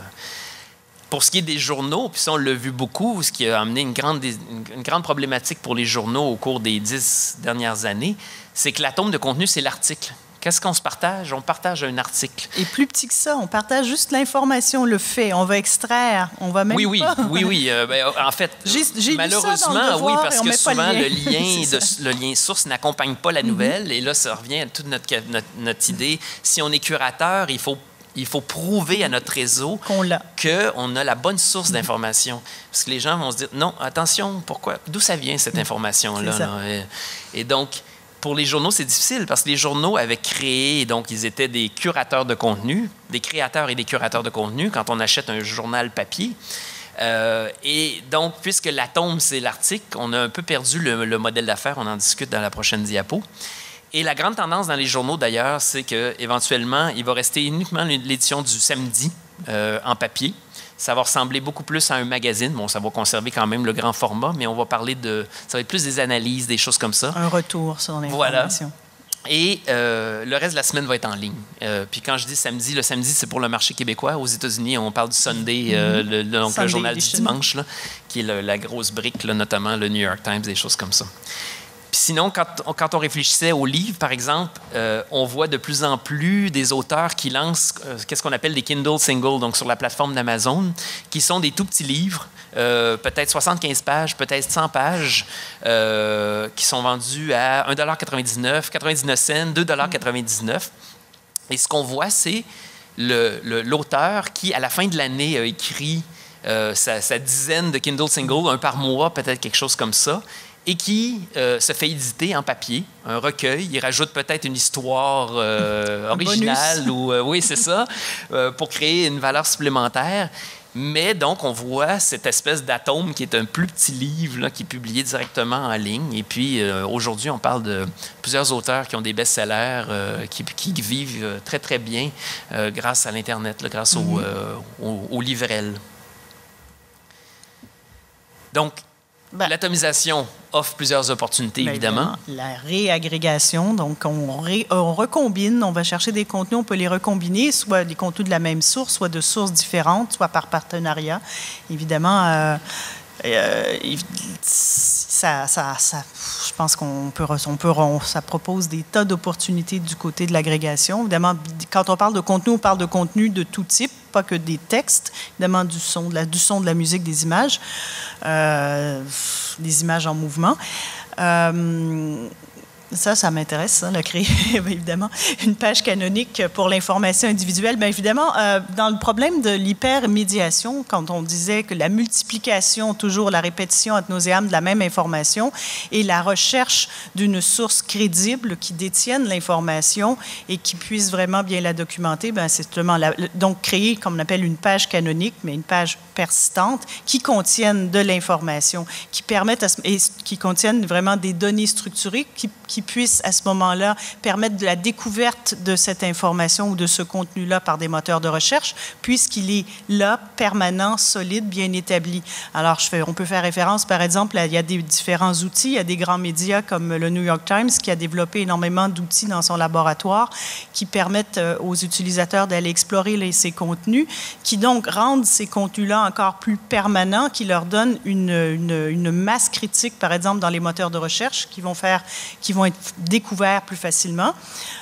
pour ce qui est des journaux, puis ça, on l'a vu beaucoup, ce qui a amené une grande, une grande problématique pour les journaux au cours des dix dernières années, c'est que l'atome de contenu, c'est l'article. Qu'est-ce qu'on se partage? On partage un article. Et plus petit que ça, on partage juste l'information, le fait. On va extraire, on va même oui, oui, pas... Oui, oui, euh, ben, en fait, j'ai, j'ai malheureusement, oui, parce que souvent, le lien, le, lien de, le lien source n'accompagne pas la nouvelle. Mm-hmm. Et là, ça revient à toute notre, notre, notre idée. Si on est curateur, il faut Il faut prouver à notre réseau qu'on l'a. qu'on a la bonne source d'information. Parce que les gens vont se dire, non, attention, pourquoi? D'où ça vient, cette information-là? Là? Et, et donc, pour les journaux, c'est difficile parce que les journaux avaient créé, donc ils étaient des curateurs de contenu, des créateurs et des curateurs de contenu quand on achète un journal papier. Euh, et donc, puisque l'atome, c'est l'article, on a un peu perdu le, le modèle d'affaires. On en discute dans la prochaine diapo. Et la grande tendance dans les journaux, d'ailleurs, c'est qu'éventuellement, il va rester uniquement l'édition du samedi euh, en papier. Ça va ressembler beaucoup plus à un magazine. Bon, ça va conserver quand même le grand format, mais on va parler de... Ça va être plus des analyses, des choses comme ça. Un retour sur l'information. Voilà. Et euh, le reste de la semaine va être en ligne. Euh, puis quand je dis samedi, le samedi, c'est pour le marché québécois. Aux États-Unis, on parle du Sunday, euh, le, donc Sunday le journal edition. Du dimanche, là, qui est le, la grosse brique, là, notamment le New York Times, des choses comme ça. Puis sinon, quand on, quand on réfléchissait aux livres, par exemple, euh, on voit de plus en plus des auteurs qui lancent euh, qu'est-ce qu'on appelle des Kindle Singles, donc sur la plateforme d'Amazon, qui sont des tout petits livres, euh, peut-être soixante-quinze pages, peut-être cent pages, euh, qui sont vendus à un dollar quatre-vingt-dix-neuf, quatre-vingt-dix-neuf cents, deux dollars quatre-vingt-dix-neuf. Et ce qu'on voit, c'est le, le, l'auteur qui, à la fin de l'année, a écrit euh, sa, sa dizaine de Kindle Singles, un par mois, peut-être quelque chose comme ça, et qui euh, se fait éditer en papier, un recueil. Il rajoute peut-être une histoire euh, originale, ou euh, oui, c'est ça, euh, pour créer une valeur supplémentaire. Mais donc, on voit cette espèce d'atome qui est un plus petit livre là, qui est publié directement en ligne. Et puis, euh, aujourd'hui, on parle de plusieurs auteurs qui ont des best-sellers, euh, qui, qui vivent très, très bien euh, grâce à l'Internet, là, grâce mm-hmm. au, euh, au, au livrel. Donc, ben, l'atomisation offre plusieurs opportunités, ben, évidemment. évidemment. La réagrégation, donc on, ré, on recombine, on va chercher des contenus, on peut les recombiner, soit des contenus de la même source, soit de sources différentes, soit par partenariat. Évidemment, euh, euh, ça, ça, ça, je pense qu'on peut, on peut, on, ça propose des tas d'opportunités du côté de l'agrégation. Évidemment, quand on parle de contenu, on parle de contenu de tout type, pas que des textes, évidemment du son, de la, du son, de la musique, des images, euh, des images en mouvement. Euh, Ça, ça m'intéresse, ça, de créer, évidemment, une page canonique pour l'information individuelle. Bien évidemment, euh, dans le problème de l'hypermédiation, quand on disait que la multiplication, toujours la répétition ad nauseam de la même information et la recherche d'une source crédible qui détienne l'information et qui puisse vraiment bien la documenter, bien, c'est justement la, donc créer, comme on appelle, une page canonique, mais une page persistante qui contienne de l'information, qui permette à, et qui contienne vraiment des données structurées qui, qui puisse, à ce moment-là, permettre de la découverte de cette information ou de ce contenu-là par des moteurs de recherche, puisqu'il est là, permanent, solide, bien établi. Alors, je fais, on peut faire référence, par exemple, à, il y a des différents outils. Il y a des grands médias comme le New York Times qui a développé énormément d'outils dans son laboratoire qui permettent euh, aux utilisateurs d'aller explorer les, ces contenus, qui donc rendent ces contenus-là encore plus permanents, qui leur donnent une, une, une masse critique, par exemple, dans les moteurs de recherche, qui vont faire, qui vont être découverts plus facilement.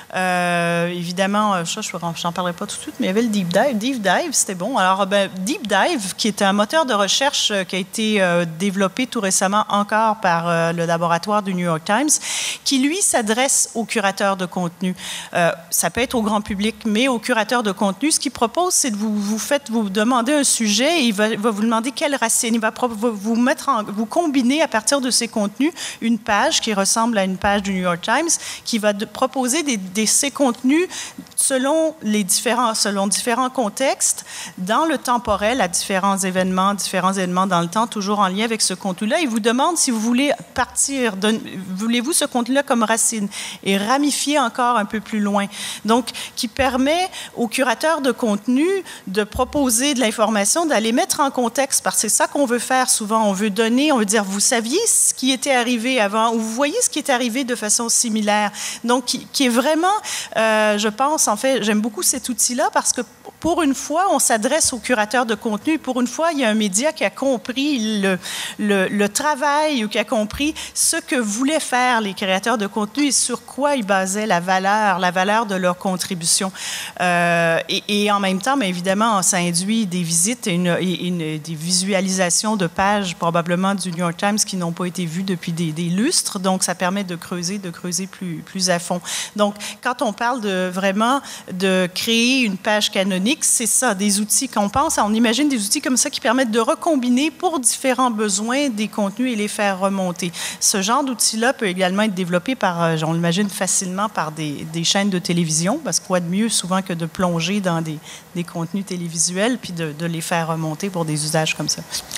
Euh, évidemment, ça, je n'en parlerai pas tout de suite, mais il y avait le Deep Dive. Deep Dive, c'était bon. Alors, ben, Deep Dive, qui est un moteur de recherche euh, qui a été euh, développé tout récemment encore par euh, le laboratoire du New York Times, qui, lui, s'adresse aux curateurs de contenu. Euh, ça peut être au grand public, mais aux curateurs de contenu, ce qu'il propose, c'est de vous, vous faites, vous demandez un sujet et il va, va vous demander quelle racine. Il va, va vous mettre en, vous combiner à partir de ces contenus une page qui ressemble à une page du New York Times, qui va de, proposer des, des ces contenus selon les différents, selon différents contextes, dans le temporel, à différents événements, différents événements dans le temps, toujours en lien avec ce contenu-là. Il vous demande si vous voulez partir, de, voulez-vous ce contenu-là comme racine et ramifier encore un peu plus loin. Donc, qui permet aux curateurs de contenu de proposer de l'information, d'aller mettre en contexte, parce que c'est ça qu'on veut faire souvent. On veut donner, on veut dire, vous saviez ce qui était arrivé avant, ou vous voyez ce qui est arrivé de façon similaire. Donc, qui, qui est vraiment, euh, je pense, en fait, j'aime beaucoup cet outil-là parce que pour une fois, on s'adresse aux curateurs de contenu. Pour une fois, il y a un média qui a compris le, le, le travail ou qui a compris ce que voulaient faire les créateurs de contenu et sur quoi ils basaient la valeur, la valeur de leur contribution. Euh, et, et en même temps, mais évidemment, ça induit des visites et, une, et une, des visualisations de pages probablement du New York Times qui n'ont pas été vues depuis des, des lustres. Donc, ça permet de creuser, de creuser plus, plus à fond. Donc, quand on parle de vraiment de créer une page canonique, c'est ça, des outils qu'on pense, on imagine des outils comme ça qui permettent de recombiner pour différents besoins des contenus et les faire remonter. Ce genre d'outil-là peut également être développé par, on l'imagine facilement, par des, des chaînes de télévision, parce que quoi de mieux souvent que de plonger dans des, des contenus télévisuels puis de, de les faire remonter pour des usages comme ça.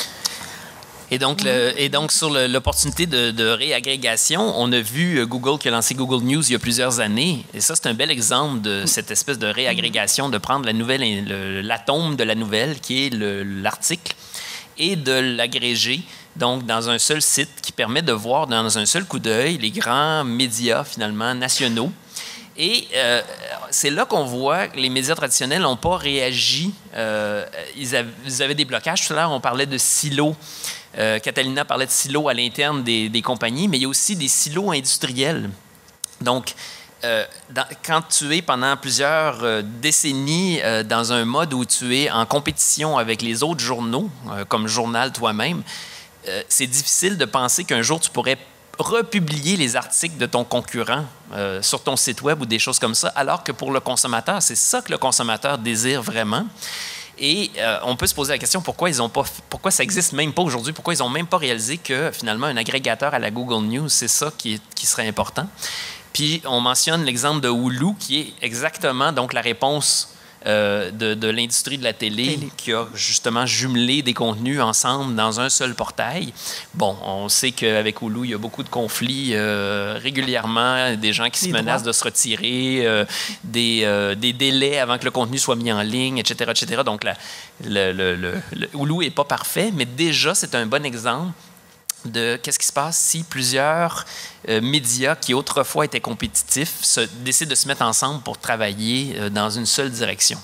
Et donc, le, et donc sur le, l'opportunité de, de réagrégation, on a vu Google qui a lancé Google News il y a plusieurs années. Et ça, c'est un bel exemple de cette espèce de réagrégation, de prendre la nouvelle, le, l'atome de la nouvelle, qui est le, l'article, et de l'agréger donc dans un seul site qui permet de voir dans un seul coup d'œil les grands médias, finalement, nationaux. Et euh, c'est là qu'on voit que les médias traditionnels n'ont pas réagi. Euh, ils, avaient, ils avaient des blocages. Tout à l'heure, on parlait de silos. Euh, Catalina parlait de silos à l'interne des, des compagnies, mais il y a aussi des silos industriels. Donc, euh, dans, quand tu es pendant plusieurs euh, décennies euh, dans un mode où tu es en compétition avec les autres journaux, euh, comme journal toi-même, euh, c'est difficile de penser qu'un jour tu pourrais republier les articles de ton concurrent euh, sur ton site web ou des choses comme ça, alors que pour le consommateur, c'est ça que le consommateur désire vraiment. Et euh, on peut se poser la question pourquoi ils ont pas, pourquoi ça n'existe même pas aujourd'hui, pourquoi ils n'ont même pas réalisé que finalement un agrégateur à la Google News, c'est ça qui, est, qui serait important. Puis on mentionne l'exemple de Hulu qui est exactement donc la réponse Euh, de, de l'industrie de la télé, télé qui a justement jumelé des contenus ensemble dans un seul portail. Bon, on sait qu'avec Hulu, il y a beaucoup de conflits euh, régulièrement, des gens qui les se menacent droits. de se retirer, euh, des, euh, des délais avant que le contenu soit mis en ligne, et cetera, et cetera. Donc, la, le, le, le, le Hulu n'est pas parfait, mais déjà, c'est un bon exemple de qu'est-ce qui se passe si plusieurs euh, médias qui autrefois étaient compétitifs se, décident de se mettre ensemble pour travailler euh, dans une seule direction.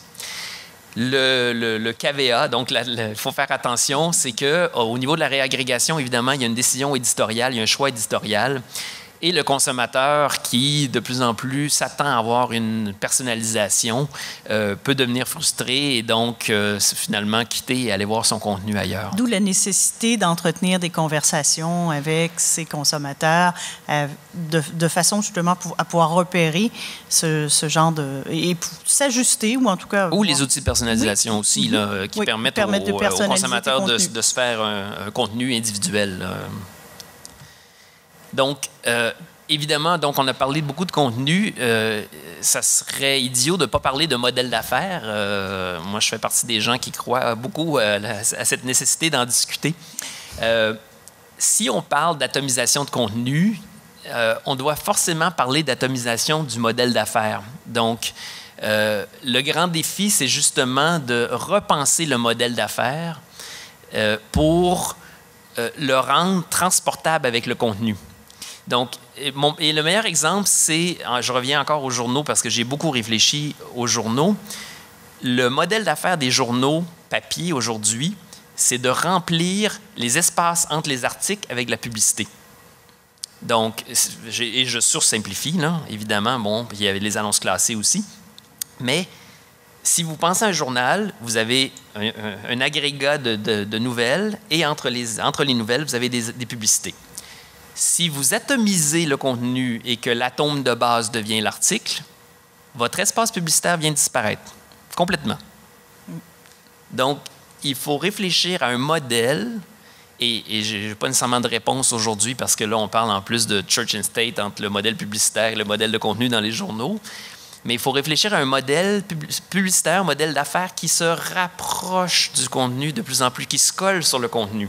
Le, le, le K V A, donc il faut faire attention, c'est qu'au niveau de la réagrégation, évidemment, il y a une décision éditoriale, il y a un choix éditorial. Et le consommateur qui, de plus en plus, s'attend à avoir une personnalisation, euh, peut devenir frustré et donc, euh, finalement, quitter et aller voir son contenu ailleurs. D'où la nécessité d'entretenir des conversations avec ses consommateurs euh, de, de façon, justement, pour, à pouvoir repérer ce, ce genre de... et s'ajuster, ou en tout cas... Ou les outils de personnalisation oui. aussi, là, qui oui, permettent, permettent aux, aux consommateurs de, de se faire un, un contenu individuel, là. Donc, euh, évidemment, donc on a parlé de beaucoup de contenu. Euh, ça serait idiot de ne pas parler de modèle d'affaires. Euh, moi, je fais partie des gens qui croient beaucoup à, à cette nécessité d'en discuter. Euh, si on parle d'atomisation de contenu, euh, on doit forcément parler d'atomisation du modèle d'affaires. Donc, euh, le grand défi, c'est justement de repenser le modèle d'affaires euh, pour euh, le rendre transportable avec le contenu. Donc, et, mon, et le meilleur exemple, c'est, je reviens encore aux journaux parce que j'ai beaucoup réfléchi aux journaux. Le modèle d'affaires des journaux papier aujourd'hui, c'est de remplir les espaces entre les articles avec la publicité. Donc, et je sursimplifie, là, évidemment, bon, il y avait les annonces classées aussi, mais si vous pensez à un journal, vous avez un, un, un agrégat de, de, de nouvelles et entre les, entre les nouvelles, vous avez des, des publicités. Si vous atomisez le contenu et que l'atome de base devient l'article, votre espace publicitaire vient de disparaître complètement. Donc, il faut réfléchir à un modèle, et, et je n'ai pas nécessairement de réponse aujourd'hui parce que là, on parle en plus de church and state entre le modèle publicitaire et le modèle de contenu dans les journaux, mais il faut réfléchir à un modèle publicitaire, un modèle d'affaires qui se rapproche du contenu de plus en plus, qui se colle sur le contenu.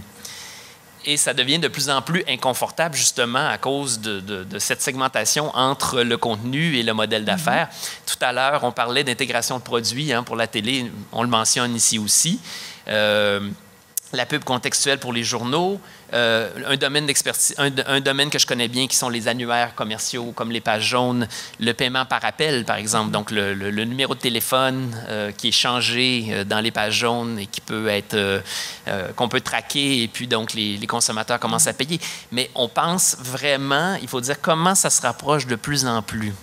Et ça devient de plus en plus inconfortable, justement, à cause de, de, de cette segmentation entre le contenu et le modèle d'affaires. Mm-hmm. Tout à l'heure, on parlait d'intégration de produits hein, pour la télé. On le mentionne ici aussi. Euh, la pub contextuelle pour les journaux, euh, un domaine d'expertise, un, un domaine que je connais bien qui sont les annuaires commerciaux comme les pages jaunes, le paiement par appel par exemple, donc le, le, le numéro de téléphone euh, qui est changé euh, dans les pages jaunes et qui peut être euh, euh, qu'on peut traquer et puis donc les, les consommateurs commencent à payer. Mais on pense vraiment, il faut dire comment ça se rapproche de plus en plus.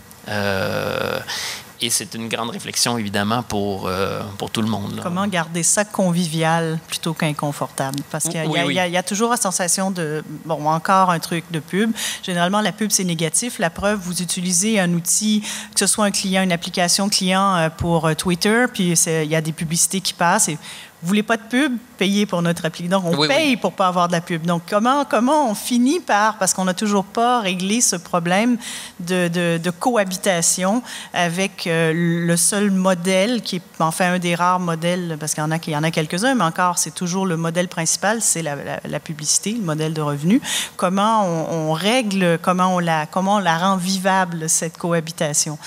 Euh, Et c'est une grande réflexion, évidemment, pour, euh, pour tout le monde. Là. Comment garder ça convivial plutôt qu'inconfortable? Parce qu'il oui, y, oui. y, y a toujours la sensation de... Bon, encore un truc de pub. Généralement, la pub, c'est négatif. La preuve, vous utilisez un outil, que ce soit un client, une application client pour Twitter, puis il y a des publicités qui passent. Et vous ne voulez pas de pub? Payez pour notre appli. Donc, on oui, paye oui. pour ne pas avoir de la pub. Donc, comment, comment on finit par, parce qu'on n'a toujours pas réglé ce problème de, de, de cohabitation avec euh, le seul modèle, qui est enfin un des rares modèles, parce qu'il y en a, il y en a quelques-uns, mais encore, c'est toujours le modèle principal, c'est la, la, la publicité, le modèle de revenu. Comment on, on règle, comment on, la, comment on la rend vivable, cette cohabitation?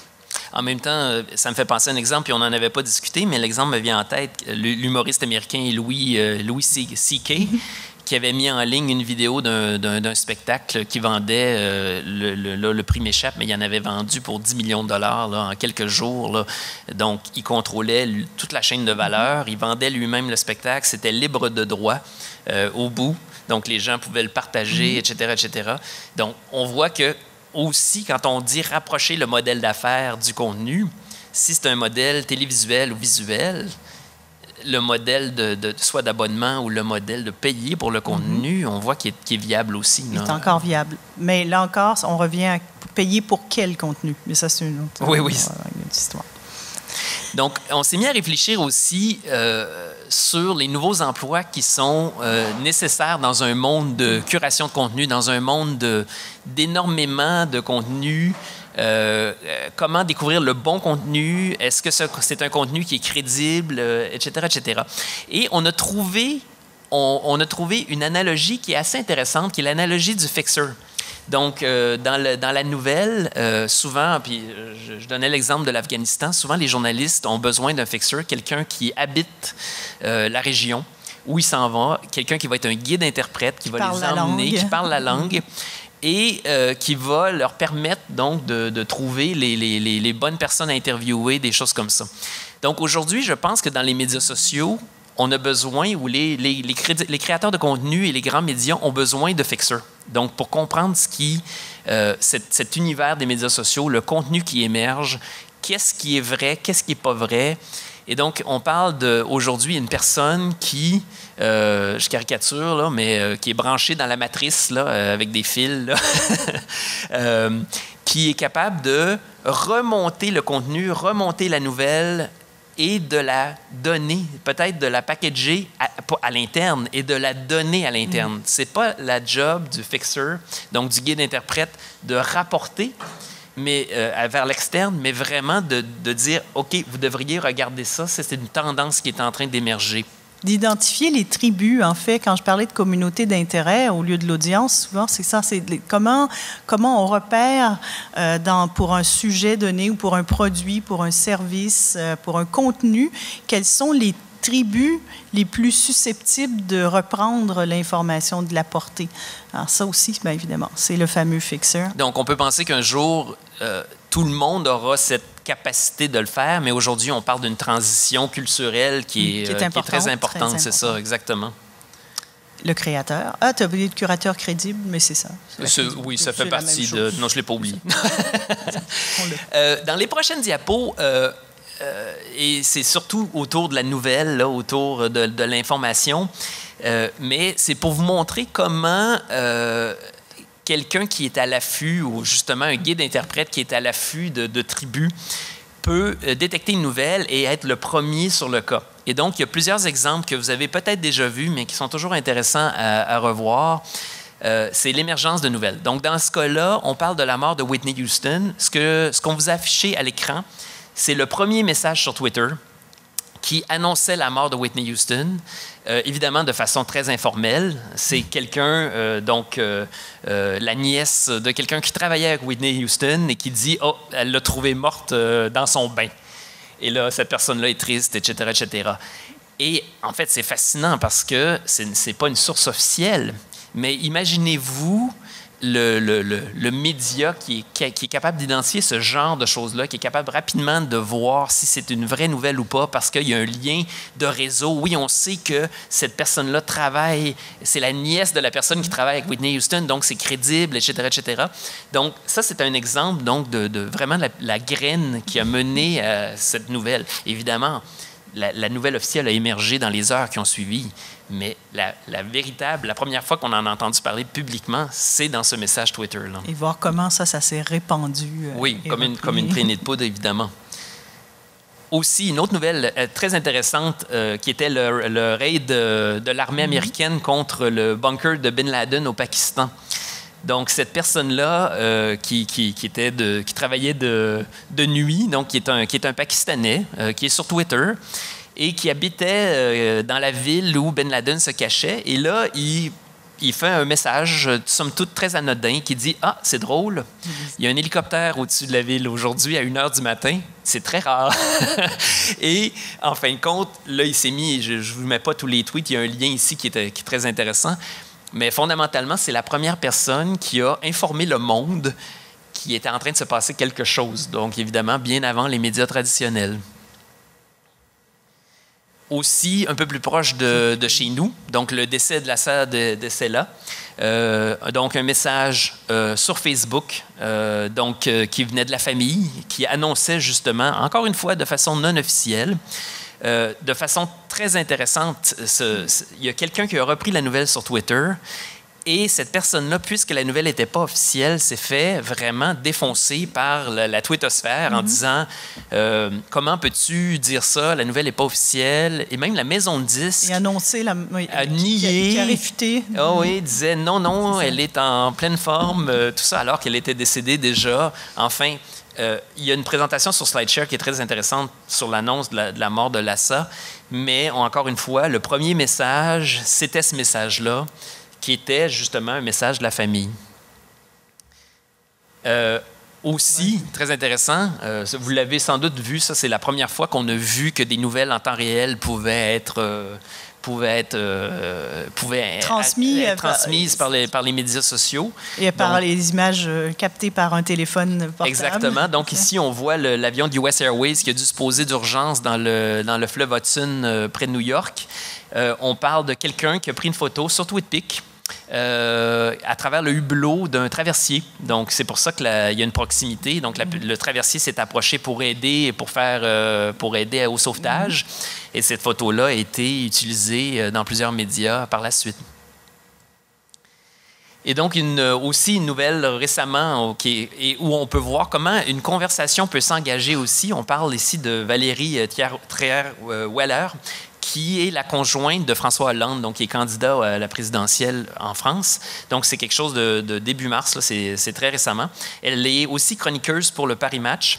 En même temps, ça me fait penser à un exemple, puis on n'en avait pas discuté, mais l'exemple me vient en tête, l'humoriste américain Louis, euh, Louis C K, qui avait mis en ligne une vidéo d'un, d'un, d'un spectacle qui vendait, euh, le, le, là, le prix m'échappe, mais il en avait vendu pour dix millions de dollars là, en quelques jours. Là. Donc, il contrôlait toute la chaîne de valeur, il vendait lui-même le spectacle, c'était libre de droit euh, au bout, donc les gens pouvaient le partager, et cetera, et cetera. Donc, on voit que aussi, quand on dit rapprocher le modèle d'affaires du contenu, si c'est un modèle télévisuel ou visuel, le modèle de, de soit d'abonnement ou le modèle de payer pour le contenu, mm-hmm. on voit qu'il est, qu'il est viable aussi. Il est encore viable. Mais là encore, on revient à payer pour quel contenu? Mais ça, c'est une autre, oui, oui. une autre histoire. Donc, on s'est mis à réfléchir aussi euh, sur les nouveaux emplois qui sont euh, nécessaires dans un monde de curation de contenu, dans un monde de, d'énormément de contenu. Euh, comment découvrir le bon contenu? Est-ce que c'est un contenu qui est crédible, euh, et cetera, et cetera. Et on a trouvé, on, on a trouvé une analogie qui est assez intéressante, qui est l'analogie du fixer. Donc, euh, dans, le, dans la nouvelle, euh, souvent, puis je, je donnais l'exemple de l'Afghanistan, souvent les journalistes ont besoin d'un fixer, quelqu'un qui habite euh, la région où il s'en va, quelqu'un qui va être un guide-interprète, qui, qui va les emmener, qui parle la langue, et euh, qui va leur permettre donc de, de trouver les, les, les, les bonnes personnes à interviewer, des choses comme ça. Donc, aujourd'hui, je pense que dans les médias sociaux, on a besoin, ou les, les, les, cré, les créateurs de contenu et les grands médias ont besoin de fixers. Donc, pour comprendre ce qui, euh, cet, cet univers des médias sociaux, le contenu qui émerge, qu'est-ce qui est vrai, qu'est-ce qui n'est pas vrai. Et donc, on parle d'aujourd'hui une personne qui, euh, je caricature, là, mais euh, qui est branchée dans la matrice là, euh, avec des fils, là, euh, qui est capable de remonter le contenu, remonter la nouvelle, et de la donner, peut-être de la packager à, à l'interne et de la donner à l'interne. Mm. Ce n'est pas la job du fixer, donc du guide-interprète, de rapporter mais, euh, vers l'externe, mais vraiment de, de dire, OK, vous devriez regarder ça, c'est une tendance qui est en train d'émerger. d'identifier les tribus. En fait, quand je parlais de communauté d'intérêt au lieu de l'audience, souvent, c'est ça, c'est comment, comment on repère euh, dans, pour un sujet donné ou pour un produit, pour un service, euh, pour un contenu, quels sont les tribus les plus susceptibles de reprendre l'information, de la porter. Alors ça aussi, bien évidemment, c'est le fameux fixer. Donc, on peut penser qu'un jour, euh, tout le monde aura cette capacité de le faire, mais aujourd'hui, on parle d'une transition culturelle qui est, qui est, euh, qui est très importante. C'est ça, exactement. Le créateur. Ah, tu as oublié le curateur crédible, mais c'est ça. Oui, ça fait partie de... Non, je ne l'ai pas oublié. euh, dans les prochaines diapos... Euh, Euh, et c'est surtout autour de la nouvelle, là, autour de, de l'information. Euh, mais c'est pour vous montrer comment euh, quelqu'un qui est à l'affût, ou justement un guide-interprète qui est à l'affût de, de tribus, peut euh, détecter une nouvelle et être le premier sur le cas. Et donc, il y a plusieurs exemples que vous avez peut-être déjà vus, mais qui sont toujours intéressants à, à revoir. Euh, c'est l'émergence de nouvelles. Donc, dans ce cas-là, on parle de la mort de Whitney Houston. Ce que, ce qu'on vous a affiché à l'écran, c'est le premier message sur Twitter qui annonçait la mort de Whitney Houston, euh, évidemment de façon très informelle. C'est quelqu'un, euh, donc euh, euh, la nièce de quelqu'un qui travaillait avec Whitney Houston et qui dit « Oh, elle l'a trouvée morte euh, dans son bain. » Et là, cette personne-là est triste, et cetera, et cetera. Et en fait, c'est fascinant parce que ce n'est pas une source officielle, mais imaginez-vous Le, le, le, le média qui est, qui est capable d'identifier ce genre de choses-là, qui est capable rapidement de voir si c'est une vraie nouvelle ou pas, parce qu'il y a un lien de réseau. Oui, on sait que cette personne-là travaille, c'est la nièce de la personne qui travaille avec Whitney Houston, donc c'est crédible, et cetera, et cetera. Donc, ça, c'est un exemple donc, de, de vraiment la, la graine qui a mené à cette nouvelle. Évidemment, la, la nouvelle officielle a émergé dans les heures qui ont suivi. Mais la, la véritable, la première fois qu'on en a entendu parler publiquement, c'est dans ce message Twitter-là. Et voir comment ça, ça s'est répandu. Euh, oui, comme une, comme une traînée de poudre, évidemment. Aussi, une autre nouvelle euh, très intéressante euh, qui était le, le raid de, de l'armée américaine contre le bunker de Bin Laden au Pakistan. Donc, cette personne-là euh, qui, qui, qui, était de, qui travaillait de, de nuit, donc qui est un, qui est un Pakistanais, euh, qui est sur Twitter, et qui habitait euh, dans la ville où Ben Laden se cachait. Et là, il, il fait un message, somme toute très anodin, qui dit « Ah, c'est drôle, il y a un hélicoptère au-dessus de la ville aujourd'hui à une heure du matin. C'est très rare. » Et en fin de compte, là, il s'est mis, je ne vous mets pas tous les tweets, il y a un lien ici qui est, qui est très intéressant, mais fondamentalement, c'est la première personne qui a informé le monde qu'il était en train de se passer quelque chose. Donc, évidemment, bien avant les médias traditionnels. Aussi, un peu plus proche de, de chez nous, donc le décès de la sœur de, de Sela. Euh, donc, un message euh, sur Facebook euh, donc, euh, qui venait de la famille, qui annonçait justement, encore une fois, de façon non officielle, euh, de façon très intéressante, ce, ce, il y a quelqu'un qui a repris la nouvelle sur Twitter. Et cette personne-là, puisque la nouvelle n'était pas officielle, s'est fait vraiment défoncer par la, la twittosphère mm-hmm. en disant euh, « Comment peux-tu dire ça? La nouvelle n'est pas officielle. » Et même la maison de disques et annoncé la, oui, a nié. Qui a, qui a réfuté. Oh oui, disait « Non, non, elle est en pleine forme. Euh, » Tout ça alors qu'elle était décédée déjà. Enfin, euh, il y a une présentation sur SlideShare qui est très intéressante sur l'annonce de la, de la mort de Lhasa. Mais encore une fois, le premier message, c'était ce message-là, qui était justement un message de la famille. Euh, aussi, ouais. Très intéressant, euh, vous l'avez sans doute vu, ça c'est la première fois qu'on a vu que des nouvelles en temps réel pouvaient être, euh, pouvaient être, euh, pouvaient Transmis, être, être transmises par les, par les médias sociaux. Et par Donc, les images captées par un téléphone portable. Exactement. Donc ici, on voit le, l'avion de U S Airways qui a dû se poser d'urgence dans le, dans le fleuve Hudson euh, près de New York. Euh, on parle de quelqu'un qui a pris une photo sur TweetPic Euh, à travers le hublot d'un traversier. Donc, c'est pour ça qu'il y a une proximité. Donc, la, le traversier s'est approché pour aider, pour faire, euh, pour aider au sauvetage. Et cette photo-là a été utilisée dans plusieurs médias par la suite. Et donc, une, aussi une nouvelle récemment okay, et où on peut voir comment une conversation peut s'engager aussi. On parle ici de Valérie Trierweiler, qui est la conjointe de François Hollande, donc qui est candidat à la présidentielle en France. Donc, c'est quelque chose de, de début mars, là, c'est, c'est très récemment. Elle est aussi chroniqueuse pour le Paris Match.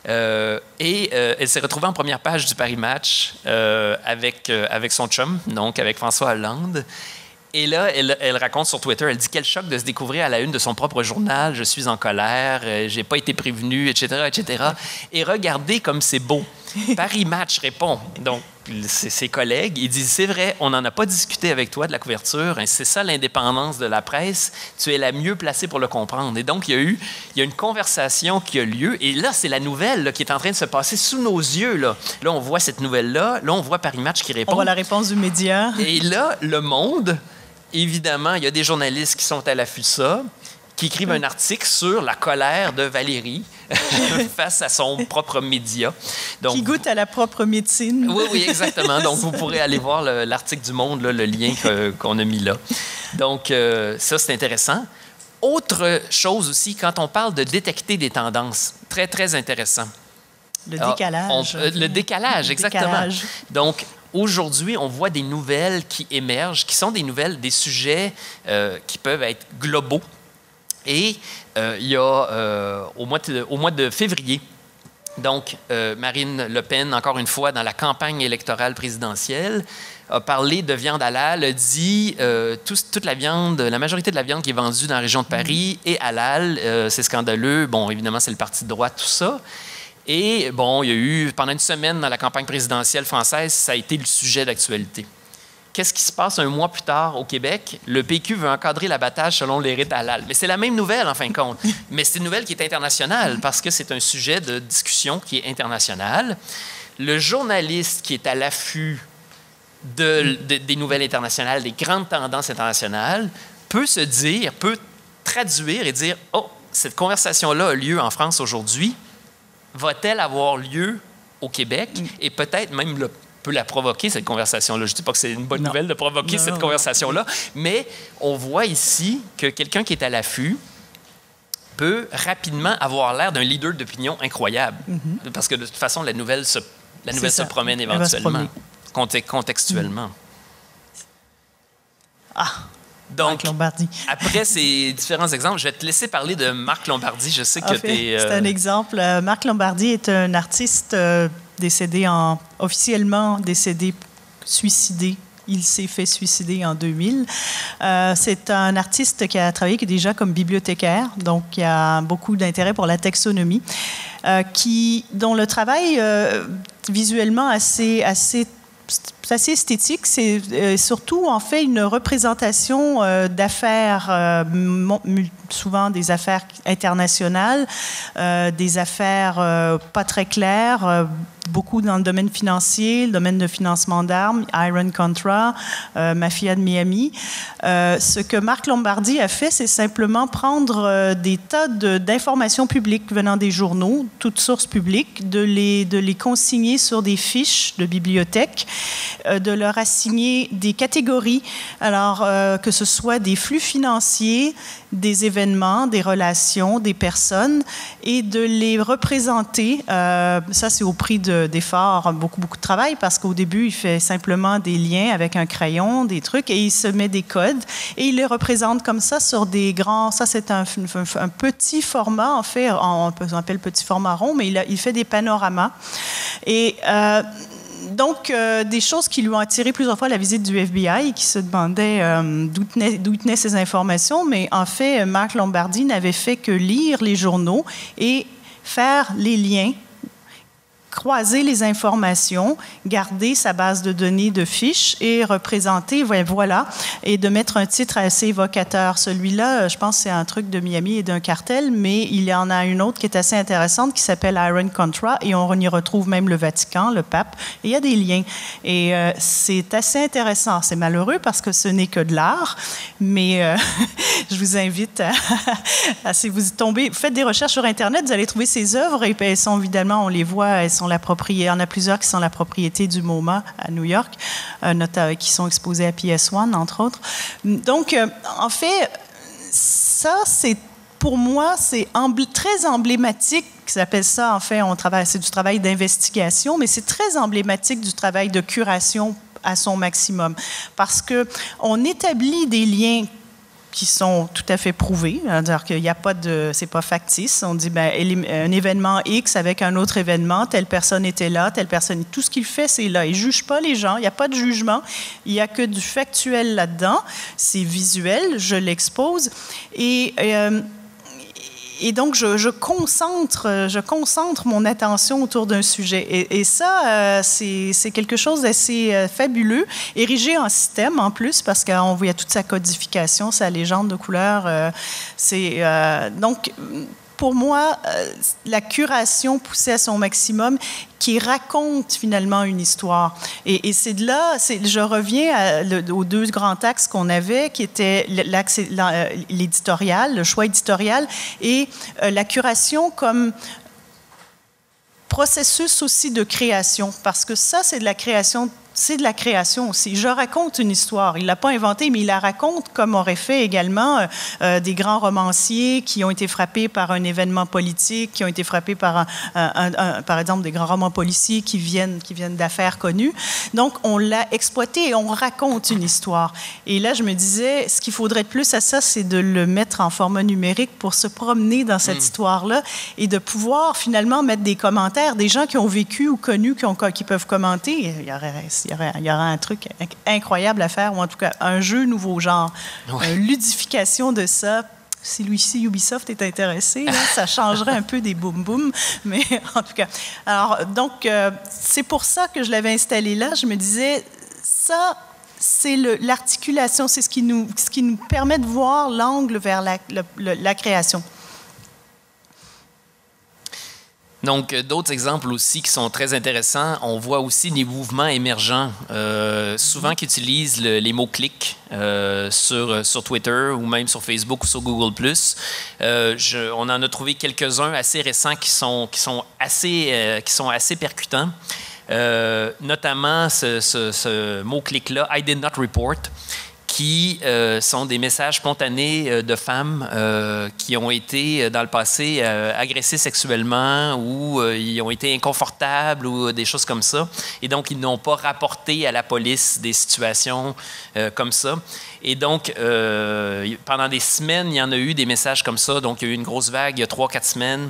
Euh, et euh, elle s'est retrouvée en première page du Paris Match euh, avec, euh, avec son chum, donc avec François Hollande. Et là, elle, elle raconte sur Twitter, elle dit « Quel choc de se découvrir à la une de son propre journal. Je suis en colère, euh, j'ai pas été prévenue, et cetera, et cetera. Et regardez comme c'est beau. Paris Match répond. Donc, ses collègues, ils disent « C'est vrai, on n'en a pas discuté avec toi de la couverture. C'est ça l'indépendance de la presse. Tu es la mieux placée pour le comprendre. » Et donc, il y a eu il y a une conversation qui a lieu. Et là, c'est la nouvelle là, qui est en train de se passer sous nos yeux. Là, là on voit cette nouvelle-là. Là, on voit Paris Match qui répond. On voit la réponse du média. Et là, Le Monde... Évidemment, il y a des journalistes qui sont à l'affût de ça, qui écrivent un article sur la colère de Valérie face à son propre média. Donc, qui goûte à la propre médecine. Oui, oui, exactement. Donc, vous pourrez aller voir le, l'article du Monde, là, le lien que, qu'on a mis là. Donc, euh, ça, c'est intéressant. Autre chose aussi, quand on parle de détecter des tendances, très, très intéressant. Le décalage. Ah, on, euh, le décalage, le exactement. Décalage. Donc, aujourd'hui, on voit des nouvelles qui émergent, qui sont des nouvelles, des sujets euh, qui peuvent être globaux. Et euh, il y a, euh, au, mois de, au mois de février, donc, euh, Marine Le Pen, encore une fois, dans la campagne électorale présidentielle, a parlé de viande halal, a dit euh, tout, toute la viande, la majorité de la viande qui est vendue dans la région de Paris est halal. Euh, c'est scandaleux. Bon, évidemment, c'est le parti de droite, tout ça. Et bon, il y a eu, pendant une semaine dans la campagne présidentielle française, ça a été le sujet d'actualité. Qu'est-ce qui se passe un mois plus tard au Québec? Le P Q veut encadrer l'abattage selon les rites halal. Mais c'est la même nouvelle, en fin de compte. Mais c'est une nouvelle qui est internationale parce que c'est un sujet de discussion qui est international. Le journaliste qui est à l'affût de, de, des nouvelles internationales, des grandes tendances internationales, peut se dire, peut traduire et dire « Oh, cette conversation-là a lieu en France aujourd'hui. Va-t-elle avoir lieu au Québec? » Et peut-être même le, peut la provoquer, cette conversation-là. Je ne dis pas que c'est une bonne non. nouvelle de provoquer non, cette non, conversation-là, mais on voit ici que quelqu'un qui est à l'affût peut rapidement avoir l'air d'un leader d'opinion incroyable. Mm-hmm. Parce que de toute façon, la nouvelle se, la nouvelle se promène éventuellement, conte- contextuellement. Mm. Ah! Donc, Marc Lombardi. Après ces différents exemples, je vais te laisser parler de Marc Lombardi. Je sais que tu es... Euh... C'est un exemple. Euh, Marc Lombardi est un artiste euh, décédé en... officiellement décédé, suicidé. Il s'est fait suicider en deux mille. Euh, c'est un artiste qui a travaillé déjà comme bibliothécaire, donc qui a beaucoup d'intérêt pour la taxonomie, euh, qui, dont le travail euh, visuellement assez, assez c'est assez esthétique. C'est euh, surtout, en fait, une représentation euh, d'affaires, euh, souvent des affaires internationales, euh, des affaires euh, pas très claires, euh, beaucoup dans le domaine financier, le domaine de financement d'armes, Iron Contra, euh, Mafia de Miami. Euh, ce que Marc Lombardi a fait, c'est simplement prendre euh, des tas de, d'informations publiques venant des journaux, toutes sources publiques, de les, de les consigner sur des fiches de bibliothèque, euh, de leur assigner des catégories, alors euh, que ce soit des flux financiers, des événements, des relations, des personnes, et de les représenter. Euh, ça, c'est au prix de d'efforts, beaucoup, beaucoup de travail, parce qu'au début, il fait simplement des liens avec un crayon, des trucs, et il se met des codes, et il les représente comme ça sur des grands... Ça, c'est un, un, un petit format, en fait, on, on appelle petit format rond, mais il, a, il fait des panoramas. Et... Euh, Donc, euh, des choses qui lui ont attiré plusieurs fois la visite du F B I, qui se demandait euh, d'où tenaient, d'où tenaient ces informations, mais en fait, Marc Lombardi n'avait fait que lire les journaux et faire les liens, croiser les informations, garder sa base de données de fiches et représenter, voilà, et de mettre un titre assez évocateur. Celui-là, je pense que c'est un truc de Miami et d'un cartel, mais il y en a une autre qui est assez intéressante qui s'appelle Iron Contra, et on y retrouve même le Vatican, le pape, et il y a des liens. Et euh, c'est assez intéressant. C'est malheureux parce que ce n'est que de l'art, mais euh, je vous invite à, à, si vous tombez, faites des recherches sur Internet, vous allez trouver ces œuvres, et elles sont évidemment, on les voit, elles sont la propriété, il y en a plusieurs qui sont la propriété du MoMA à New York, euh, notamment, qui sont exposés à P S un, entre autres. Donc, euh, en fait, ça, c'est pour moi, c'est embl- très emblématique. Ça s'appelle ça, en fait, on travaille, c'est du travail d'investigation, mais c'est très emblématique du travail de curation à son maximum, parce que on établit des liens qui sont tout à fait prouvés, c'est-à-dire qu'il n'y a pas de, c'est pas factice. On dit ben un événement X avec un autre événement, telle personne était là, telle personne, tout ce qu'il fait c'est là. Il juge pas les gens, il n'y a pas de jugement, il y a que du factuel là-dedans. C'est visuel, je l'expose et euh, Et donc, je, je, concentre, je concentre mon attention autour d'un sujet. Et, et ça, euh, c'est quelque chose d'assez euh, fabuleux, érigé en système en plus, parce qu'on voit toute sa codification, sa légende de couleur. Euh, c'est euh, donc, pour moi, euh, la curation poussée à son maximum, qui raconte finalement une histoire. Et, et c'est de là, je reviens à, le, aux deux grands axes qu'on avait, qui étaient l'éditorial, le choix éditorial, et euh, la curation comme processus aussi de création, parce que ça, c'est de la création. C'est de la création aussi. Je raconte une histoire. Il ne l'a pas inventée, mais il la raconte comme auraient fait également euh, euh, des grands romanciers qui ont été frappés par un événement politique, qui ont été frappés par, un, un, un, par exemple, des grands romans policiers qui viennent, qui viennent d'affaires connues. Donc, on l'a exploité et on raconte une histoire. Et là, je me disais, ce qu'il faudrait de plus à ça, c'est de le mettre en format numérique pour se promener dans cette mmh. histoire-là et de pouvoir finalement mettre des commentaires, des gens qui ont vécu ou connu, qui, ont, qui peuvent commenter. Il y aurait Il y, aurait, il y aurait un truc incroyable à faire, ou en tout cas un jeu nouveau genre, ouais. Une ludification de ça. Si Lucie Ubisoft est intéressé, là, ça changerait un peu des boum-boum, mais en tout cas. Alors, donc, euh, c'est pour ça que je l'avais installé là. Je me disais, ça, c'est l'articulation, c'est ce qui nous, ce qui nous permet de voir l'angle vers la, le, le, la création. Donc, d'autres exemples aussi qui sont très intéressants. On voit aussi des mouvements émergents, euh, souvent qui utilisent le, les mots-clics euh, sur, sur Twitter ou même sur Facebook ou sur Google plus. Euh, je, on en a trouvé quelques-uns assez récents qui sont, qui sont, assez, euh, qui sont assez percutants. Euh, notamment ce, ce, ce mot-clic-là, « I did not report », qui euh, sont des messages spontanés euh, de femmes euh, qui ont été, dans le passé, euh, agressées sexuellement ou euh, ils ont été inconfortables ou des choses comme ça. Et donc, ils n'ont pas rapporté à la police des situations euh, comme ça. Et donc, euh, pendant des semaines, il y en a eu des messages comme ça. Donc, il y a eu une grosse vague il y a trois, quatre semaines.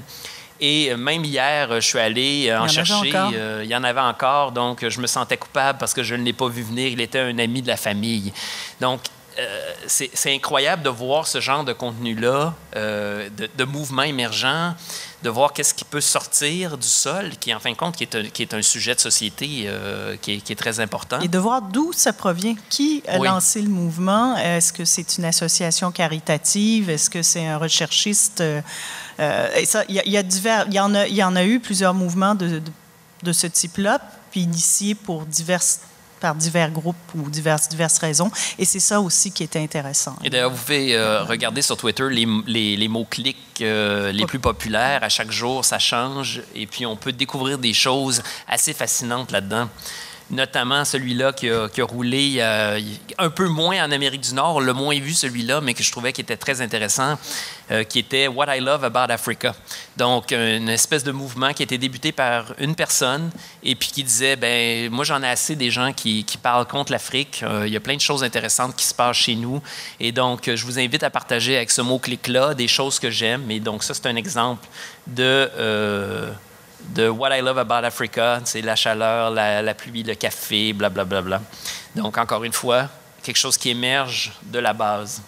Et même hier, je suis allé en chercher. Euh, il y en avait encore, donc je me sentais coupable parce que je ne l'ai pas vu venir. Il était un ami de la famille. Donc, euh, c'est incroyable de voir ce genre de contenu-là, euh, de, de mouvements émergents, de voir qu'est-ce qui peut sortir du sol, qui, en fin de compte, qui est un, qui est un sujet de société euh, qui, est, qui est très important. Et de voir d'où ça provient. Qui a oui. lancé le mouvement? Est-ce que c'est une association caritative? Est-ce que c'est un recherchiste? Euh, et ça, il y, y a divers, il y en a, il y en a eu plusieurs mouvements de, de, de ce type-là, puis initiés pour diverses par divers groupes ou diverses, diverses raisons. Et c'est ça aussi qui est intéressant. Et d'ailleurs, vous pouvez euh, regarder sur Twitter les, les, les mots-clics euh, les plus populaires. À chaque jour, ça change. Et puis, on peut découvrir des choses assez fascinantes là-dedans. Notamment celui-là qui a, qui a roulé euh, un peu moins en Amérique du Nord, le moins vu celui-là, mais que je trouvais qui était très intéressant, euh, qui était « What I Love About Africa ». Donc, une espèce de mouvement qui a été débuté par une personne et puis qui disait, ben moi j'en ai assez des gens qui, qui parlent contre l'Afrique, euh, il y a plein de choses intéressantes qui se passent chez nous et donc je vous invite à partager avec ce mot-clic-là des choses que j'aime. Et donc ça, c'est un exemple de... Euh, de What I Love About Africa, c'est la chaleur, la, la pluie, le café, blablabla. Bla, bla. Donc, encore une fois, quelque chose qui émerge de la base.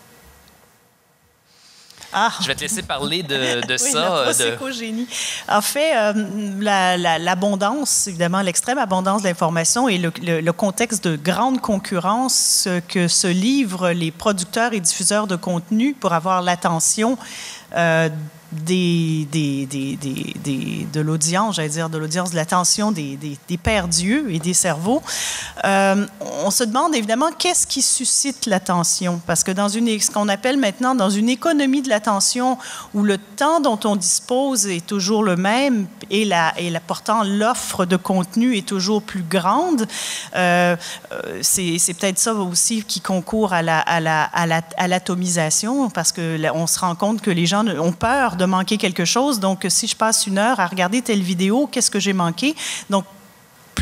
Ah. Je vais te laisser parler de, de oui, ça. La prosecogénie. En fait, euh, l'abondance, la, la, évidemment, l'extrême abondance d'informations et le, le, le contexte de grande concurrence que se livrent les producteurs et diffuseurs de contenu pour avoir l'attention euh, Des, des, des, des, des, de l'audience, j'allais dire, de l'audience, de l'attention des, des, des pères dieux et des cerveaux. Euh, on se demande évidemment qu'est-ce qui suscite l'attention, parce que dans une, ce qu'on appelle maintenant dans une économie de l'attention où le temps dont on dispose est toujours le même et, la, et la, pourtant l'offre de contenu est toujours plus grande, euh, c'est peut-être ça aussi qui concourt à la, à la, à la, à l'atomisation, parce que là, on se rend compte que les gens ont peur de de manquer quelque chose. Donc, si je passe une heure à regarder telle vidéo, qu'est-ce que j'ai manqué? Donc, plus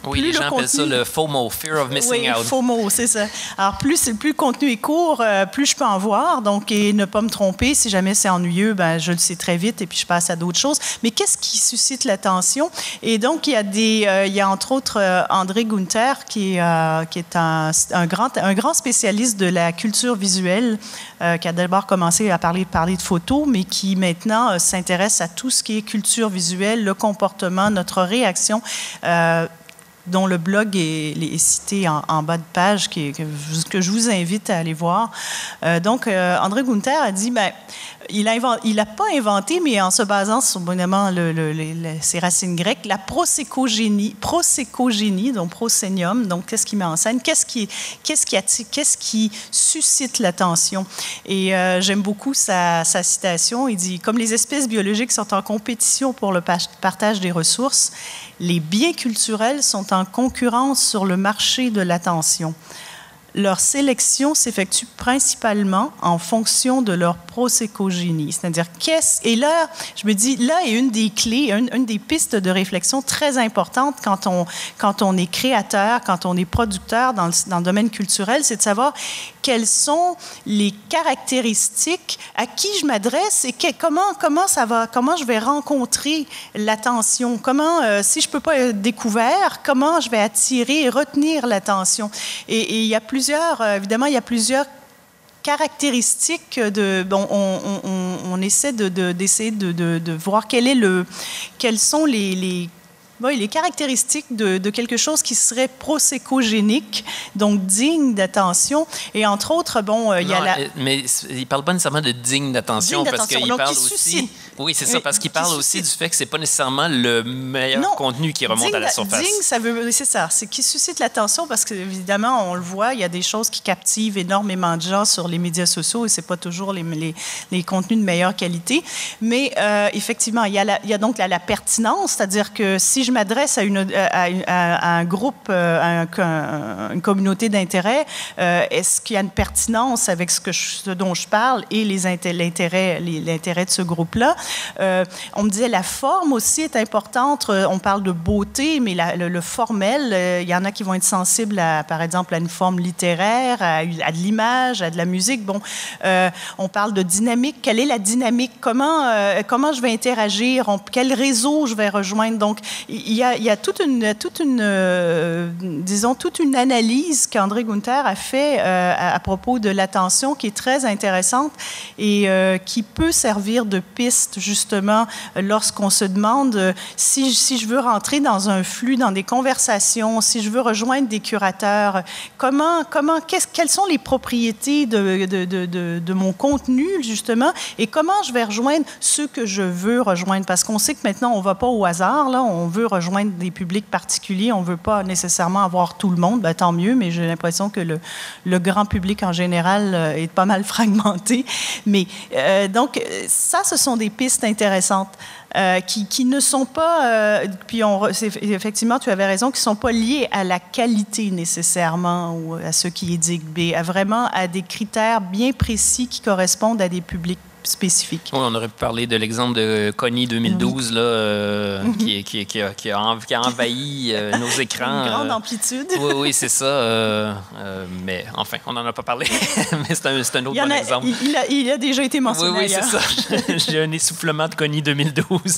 Oui, plus les gens le appellent contenu... ça le FOMO, Fear of Missing oui, Out. FOMO, c'est ça. Alors, plus, plus le contenu est court, euh, plus je peux en voir, donc, et ne pas me tromper. Si jamais c'est ennuyeux, ben, je le sais très vite et puis je passe à d'autres choses. Mais qu'est-ce qui suscite l'attention? Et donc, il y a, des, euh, il y a entre autres euh, André Gunther, qui est, euh, qui est un, un, grand, un grand spécialiste de la culture visuelle, euh, qui a d'abord commencé à parler, parler de photos, mais qui maintenant euh, s'intéresse à tout ce qui est culture visuelle, le comportement, notre réaction. Euh, dont le blog est, est cité en, en bas de page, qui, que, que je vous invite à aller voir. Euh, donc, euh, André Gunther a dit, ben, il n'a pas inventé, mais en se basant sur, évidemment, le, le, le, ses racines grecques, la prosécogénie, prosécogénie, donc prosénium, donc qu'est-ce qui met en scène, qu'est-ce qui, qu'est-ce qui, attire, qu'est-ce qui suscite l'attention. Et euh, j'aime beaucoup sa, sa citation. Il dit, comme les espèces biologiques sont en compétition pour le partage des ressources, les biens culturels sont en concurrence sur le marché de l'attention. Leur sélection s'effectue principalement en fonction de leur prosécogénie. C'est-à-dire, qu'est-ce... Et là, je me dis, là est une des clés, une, une des pistes de réflexion très importantes quand on, quand on est créateur, quand on est producteur dans le, dans le domaine culturel, c'est de savoir quelles sont les caractéristiques, à qui je m'adresse et que, comment, comment, ça va, comment je vais rencontrer l'attention. Comment, euh, si je ne peux pas être découvert, comment je vais attirer et retenir l'attention. Et, et il y a plus Plusieurs, évidemment, il y a plusieurs caractéristiques de... Bon, on, on, on essaie de, de, d'essayer de, de, de voir quel est le, quels sont les... les Oui, les caractéristiques de, de quelque chose qui serait prosécogénique, donc digne d'attention. Et entre autres, bon, il y a non, la... Mais il ne parle pas nécessairement de digne d'attention, digne parce qu'il donc, parle qui aussi... Suscite. Oui, c'est ça, parce qu'il parle aussi du fait que ce n'est pas nécessairement le meilleur non, contenu qui remonte à la surface. Digne, ça veut, c'est ça, c'est qui suscite l'attention parce qu'évidemment, on le voit, il y a des choses qui captivent énormément de gens sur les médias sociaux et ce n'est pas toujours les, les, les contenus de meilleure qualité. Mais euh, effectivement, il y a, la, il y a donc la, la pertinence, c'est-à-dire que si je m'adresse à, une, à, à, à un groupe, à, un, à une communauté d'intérêt, euh, est-ce qu'il y a une pertinence avec ce, que je, ce dont je parle et les l'intérêt, l'intérêt de ce groupe-là? Euh, on me disait la forme aussi est importante. On parle de beauté, mais la, le, le formel, euh, il y en a qui vont être sensibles, à, par exemple, à une forme littéraire, à, à de l'image, à de la musique. Bon, euh, on parle de dynamique. Quelle est la dynamique? Comment, euh, comment je vais interagir? On, quel réseau je vais rejoindre? Donc, il y a, il y a toute une, toute une euh, disons, toute une analyse qu'André Gunther a fait euh, à, à propos de l'attention qui est très intéressante et euh, qui peut servir de piste, justement, lorsqu'on se demande si, si je veux rentrer dans un flux, dans des conversations, si je veux rejoindre des curateurs, comment, comment, quelles sont les propriétés de, de, de, de, de mon contenu, justement, et comment je vais rejoindre ceux que je veux rejoindre. Parce qu'on sait que maintenant, on ne va pas au hasard, là, on veut rejoindre des publics particuliers, on ne veut pas nécessairement avoir tout le monde, bien, tant mieux, mais j'ai l'impression que le, le grand public en général est pas mal fragmenté. Mais euh, donc, ça, ce sont des pistes intéressantes euh, qui, qui ne sont pas, euh, puis on, effectivement, tu avais raison, qui ne sont pas liées à la qualité nécessairement ou à ce qui est dit, mais à vraiment à des critères bien précis qui correspondent à des publics spécifiques. Oui, on aurait pu parler de l'exemple de Connie deux mille douze, là, euh, mm-hmm. qui, qui, qui, a, qui, a env- qui a envahi euh, nos écrans. Une grande euh, amplitude. Oui, oui, c'est ça. Euh, euh, mais enfin, on n'en a pas parlé. Mais c'est un, c'est un autre bon a, exemple. Il, il, a, il a déjà été mentionné. Oui, oui, c'est ça. J'ai un essoufflement de Connie deux mille douze.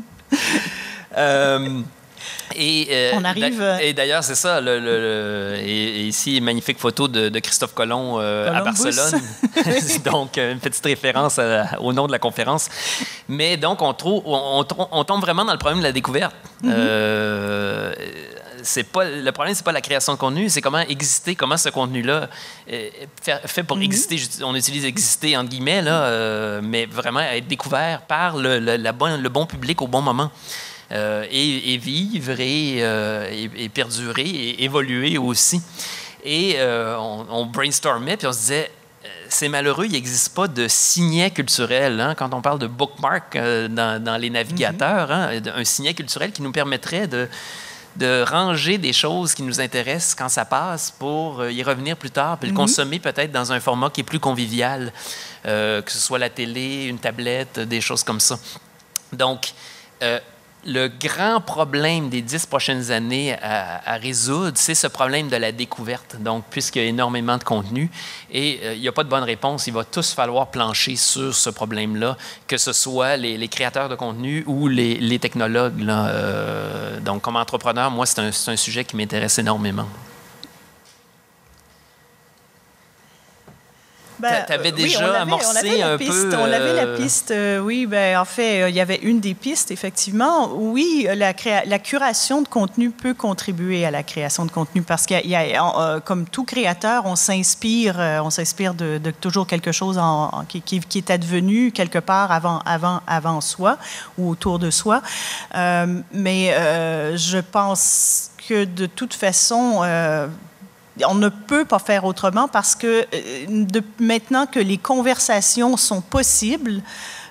euh, Et, euh, on arrive... d'a- et d'ailleurs, c'est ça. Le, le, le- et, et ici, magnifique photo de, de Christophe Colomb euh, à Barcelone. Donc, une petite référence à- au nom de la conférence. Mais donc, on, trouve, on, on, on tombe vraiment dans le problème de la découverte. Mm-hmm. Euh, c'est pas, le problème, c'est pas la création de contenu, c'est comment exister, comment ce contenu-là est fait pour mm-hmm. exister. On utilise exister entre guillemets, là, euh, mais vraiment être découvert par le, le, la bon, le bon public au bon moment. Euh, et, et vivre et, euh, et, et perdurer et évoluer aussi. Et euh, on, on brainstormait, puis on se disait, c'est malheureux, il n'existe pas de signet culturel. Hein, quand on parle de bookmark euh, dans, dans les navigateurs, mm-hmm. hein, un signet culturel qui nous permettrait de, de ranger des choses qui nous intéressent quand ça passe pour y revenir plus tard, puis mm-hmm. le consommer peut-être dans un format qui est plus convivial, euh, que ce soit la télé, une tablette, des choses comme ça. Donc, euh, le grand problème des dix prochaines années à, à résoudre, c'est ce problème de la découverte. Donc, puisqu'il y a énormément de contenu et euh, il n'y a pas de bonne réponse, il va tous falloir plancher sur ce problème-là, que ce soit les, les créateurs de contenu ou les, les technologues. Là, euh, donc, comme entrepreneur, moi, c'est un, c'est un sujet qui m'intéresse énormément. Ben, tu avais oui, déjà avait, amorcé un piste, peu... On avait euh... la piste, euh, oui. Ben, en fait, euh, il y avait une des pistes, effectivement. Oui, la, créa la curation de contenu peut contribuer à la création de contenu parce qu'il y a, il y a euh, comme tout créateur, on s'inspire euh, on s'inspire de, de toujours quelque chose en, en, qui, qui, qui est advenu quelque part avant, avant, avant soi ou autour de soi. Euh, mais euh, je pense que de toute façon... Euh, on ne peut pas faire autrement parce que de, maintenant que les conversations sont possibles,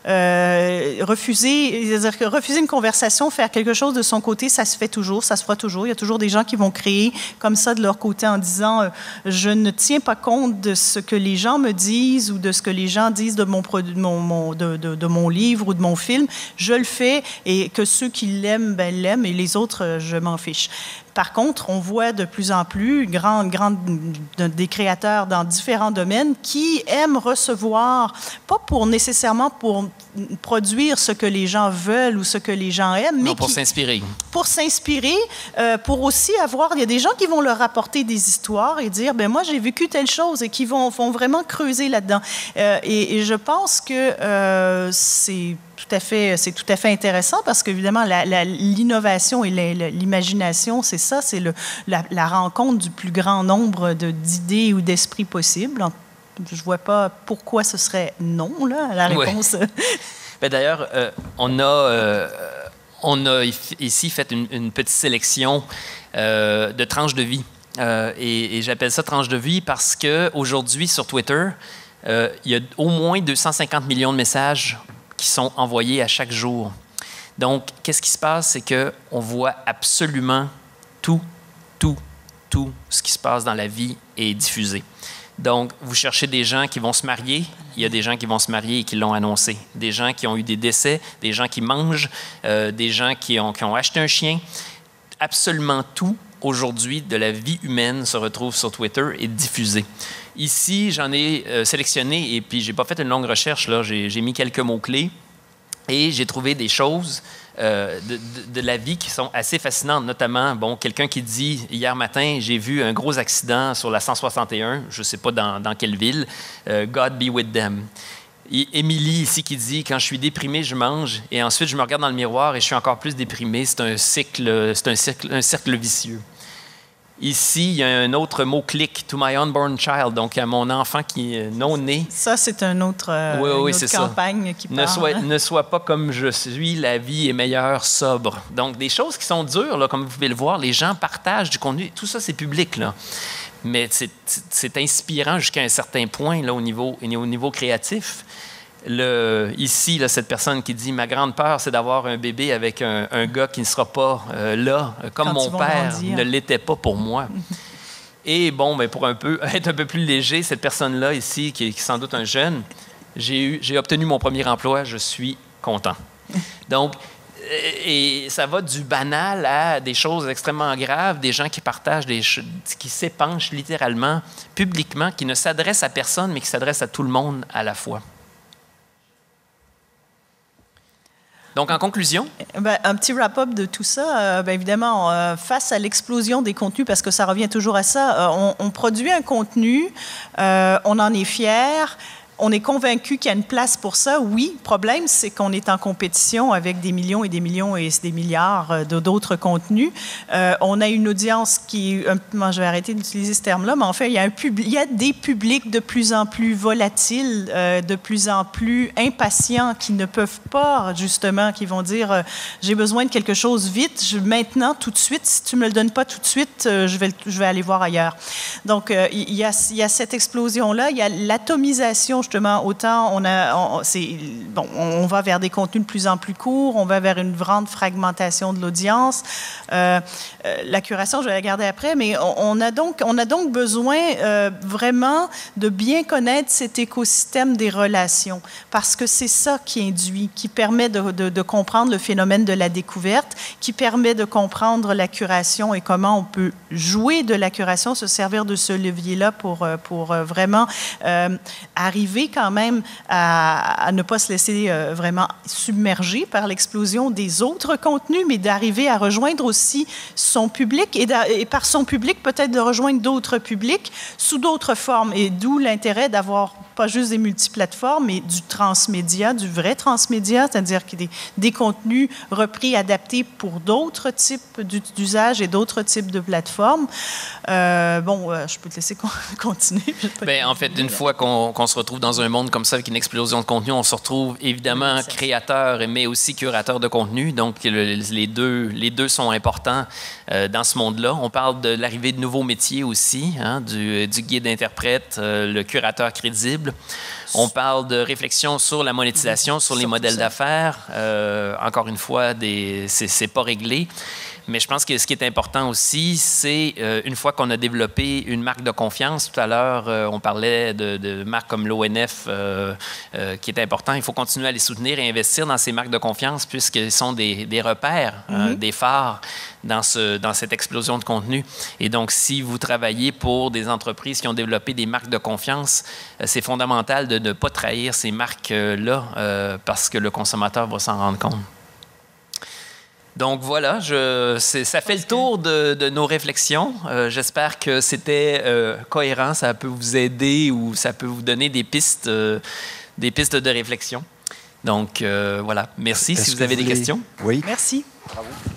euh, refuser, c'est-à-dire que refuser une conversation, faire quelque chose de son côté, ça se fait toujours, ça se fera toujours. Il y a toujours des gens qui vont créer comme ça de leur côté en disant euh, je ne tiens pas compte de ce que les gens me disent ou de ce que les gens disent de mon, produit, mon, mon, de, de, de mon livre ou de mon film. Je le fais et que ceux qui l'aiment, ben, l'aiment et les autres, je m'en fiche. Par contre, on voit de plus en plus grande, grande, des créateurs dans différents domaines qui aiment recevoir, pas pour nécessairement pour produire ce que les gens veulent ou ce que les gens aiment, mais non, pour s'inspirer. Pour s'inspirer, euh, pour aussi avoir... Il y a des gens qui vont leur rapporter des histoires et dire, ben moi, j'ai vécu telle chose et qui vont, vont vraiment creuser là-dedans. Euh, et, et je pense que euh, c'est... Tout à fait, c'est tout à fait intéressant parce qu'évidemment, l'innovation et l'imagination, c'est ça, c'est la, la rencontre du plus grand nombre d'idées ou d'esprits possibles. Je ne vois pas pourquoi ce serait non, là, la réponse. Ouais. Ben, d'ailleurs, euh, on, euh, on a ici fait une, une petite sélection euh, de tranches de vie. Euh, et et j'appelle ça tranches de vie parce qu'aujourd'hui, sur Twitter, euh, il y a au moins deux cent cinquante millions de messages qui sont envoyés à chaque jour. Donc, qu'est-ce qui se passe? C'est qu'on voit absolument tout, tout, tout ce qui se passe dans la vie est diffusé. Donc, vous cherchez des gens qui vont se marier, il y a des gens qui vont se marier et qui l'ont annoncé. Des gens qui ont eu des décès, des gens qui mangent, euh, des gens qui ont, qui ont acheté un chien. Absolument tout, aujourd'hui, de la vie humaine se retrouve sur Twitter et diffusé. Ici, j'en ai euh, sélectionné, et puis j'ai pas fait une longue recherche, là, j'ai, j'ai mis quelques mots-clés, et j'ai trouvé des choses euh, de, de, de la vie qui sont assez fascinantes, notamment, bon, quelqu'un qui dit, hier matin, j'ai vu un gros accident sur la cent soixante et un, je sais pas dans, dans quelle ville, euh, God be with them. Et Émilie, ici, qui dit, quand je suis déprimé, je mange, et ensuite, je me regarde dans le miroir et je suis encore plus déprimé. C'est un cycle, c'est un cercle, un cercle vicieux. Ici, il y a un autre mot-clic, « to my unborn child », donc à mon enfant qui est non-né. Ça, c'est un autre, euh, oui, oui, une autre campagne ça. Qui parle. Ne sois, ne sois pas comme je suis, la vie est meilleure sobre. Donc, des choses qui sont dures, là, comme vous pouvez le voir, les gens partagent du contenu, tout ça, c'est public, là. Mais c'est, c'est inspirant jusqu'à un certain point, là, au niveau, au niveau créatif. Le, ici, là, cette personne qui dit « Ma grande peur, c'est d'avoir un bébé avec un, un gars qui ne sera pas euh, là, comme Quand mon père grandir. Ne l'était pas pour moi. » Et bon, ben, pour un peu, être un peu plus léger, cette personne-là ici, qui est, qui est sans doute un jeune, j'ai, eu, j'ai obtenu mon premier emploi, je suis content. Donc, et ça va du banal à des choses extrêmement graves, des gens qui partagent, des qui s'épanchent littéralement, publiquement, qui ne s'adressent à personne, mais qui s'adressent à tout le monde à la fois. Donc, en conclusion? Ben, un petit wrap-up de tout ça. Euh, ben, évidemment, euh, face à l'explosion des contenus, parce que ça revient toujours à ça, euh, on, on produit un contenu, euh, on en est fier. On est convaincu qu'il y a une place pour ça. Oui, le problème, c'est qu'on est en compétition avec des millions et des millions et des milliards de, d'autres contenus. Euh, on a une audience qui... Moi, je vais arrêter d'utiliser ce terme-là, mais en fait, il y a, un pub, il y a des publics de plus en plus volatiles, euh, de plus en plus impatients, qui ne peuvent pas, justement, qui vont dire euh, « J'ai besoin de quelque chose vite, je, maintenant, tout de suite. Si tu ne me le donnes pas tout de suite, euh, je, vais, je vais aller voir ailleurs. » Donc, euh, il, y a, il y a cette explosion-là. Il y a l'atomisation, justement, autant on a, on, c'est, bon, on va vers des contenus de plus en plus courts, on va vers une grande fragmentation de l'audience. Euh, euh, la curation, je vais la garder après, mais on, on a donc, on a donc besoin euh, vraiment de bien connaître cet écosystème des relations, parce que c'est ça qui induit, qui permet de, de, de comprendre le phénomène de la découverte, qui permet de comprendre la curation et comment on peut jouer de la curation, se servir de ce levier-là pour, pour vraiment euh, arriver quand même à, à ne pas se laisser euh, vraiment submerger par l'explosion des autres contenus, mais d'arriver à rejoindre aussi son public et, et par son public, peut-être de rejoindre d'autres publics sous d'autres formes. Et d'où l'intérêt d'avoir pas juste des multiplateformes, mais du transmédia, du vrai transmédia, c'est-à-dire qu'il y a des, des contenus repris, adaptés pour d'autres types d'usages et d'autres types de plateformes. Euh, bon, euh, je peux te laisser continuer. Bien, en fait, une fois qu'on qu'on se retrouve dans un monde comme ça avec une explosion de contenu, on se retrouve évidemment créateur, mais aussi curateur de contenu. Donc, le, les, deux, les deux sont importants euh, dans ce monde-là. On parle de l'arrivée de nouveaux métiers aussi, hein, du, du guide-interprète, euh, le curateur crédible. On parle de réflexion sur la monétisation, sur les modèles d'affaires. Euh, encore une fois, des, c'est, c'est pas réglé. Mais je pense que ce qui est important aussi, c'est euh, une fois qu'on a développé une marque de confiance, tout à l'heure, euh, on parlait de, de marques comme l'O N F euh, euh, qui est important, il faut continuer à les soutenir et investir dans ces marques de confiance puisqu'elles sont des, des repères, mm-hmm. euh, des phares dans, ce, dans cette explosion de contenu. Et donc, si vous travaillez pour des entreprises qui ont développé des marques de confiance, euh, c'est fondamental de ne pas trahir ces marques-là euh, parce que le consommateur va s'en rendre compte. Donc voilà, je, ça fait le tour de, de nos réflexions. Euh, j'espère que c'était euh, cohérent, ça peut vous aider ou ça peut vous donner des pistes, euh, des pistes de réflexion. Donc euh, voilà, merci. Est-ce si vous avez vous des voulez... questions. Oui. Merci. Bravo.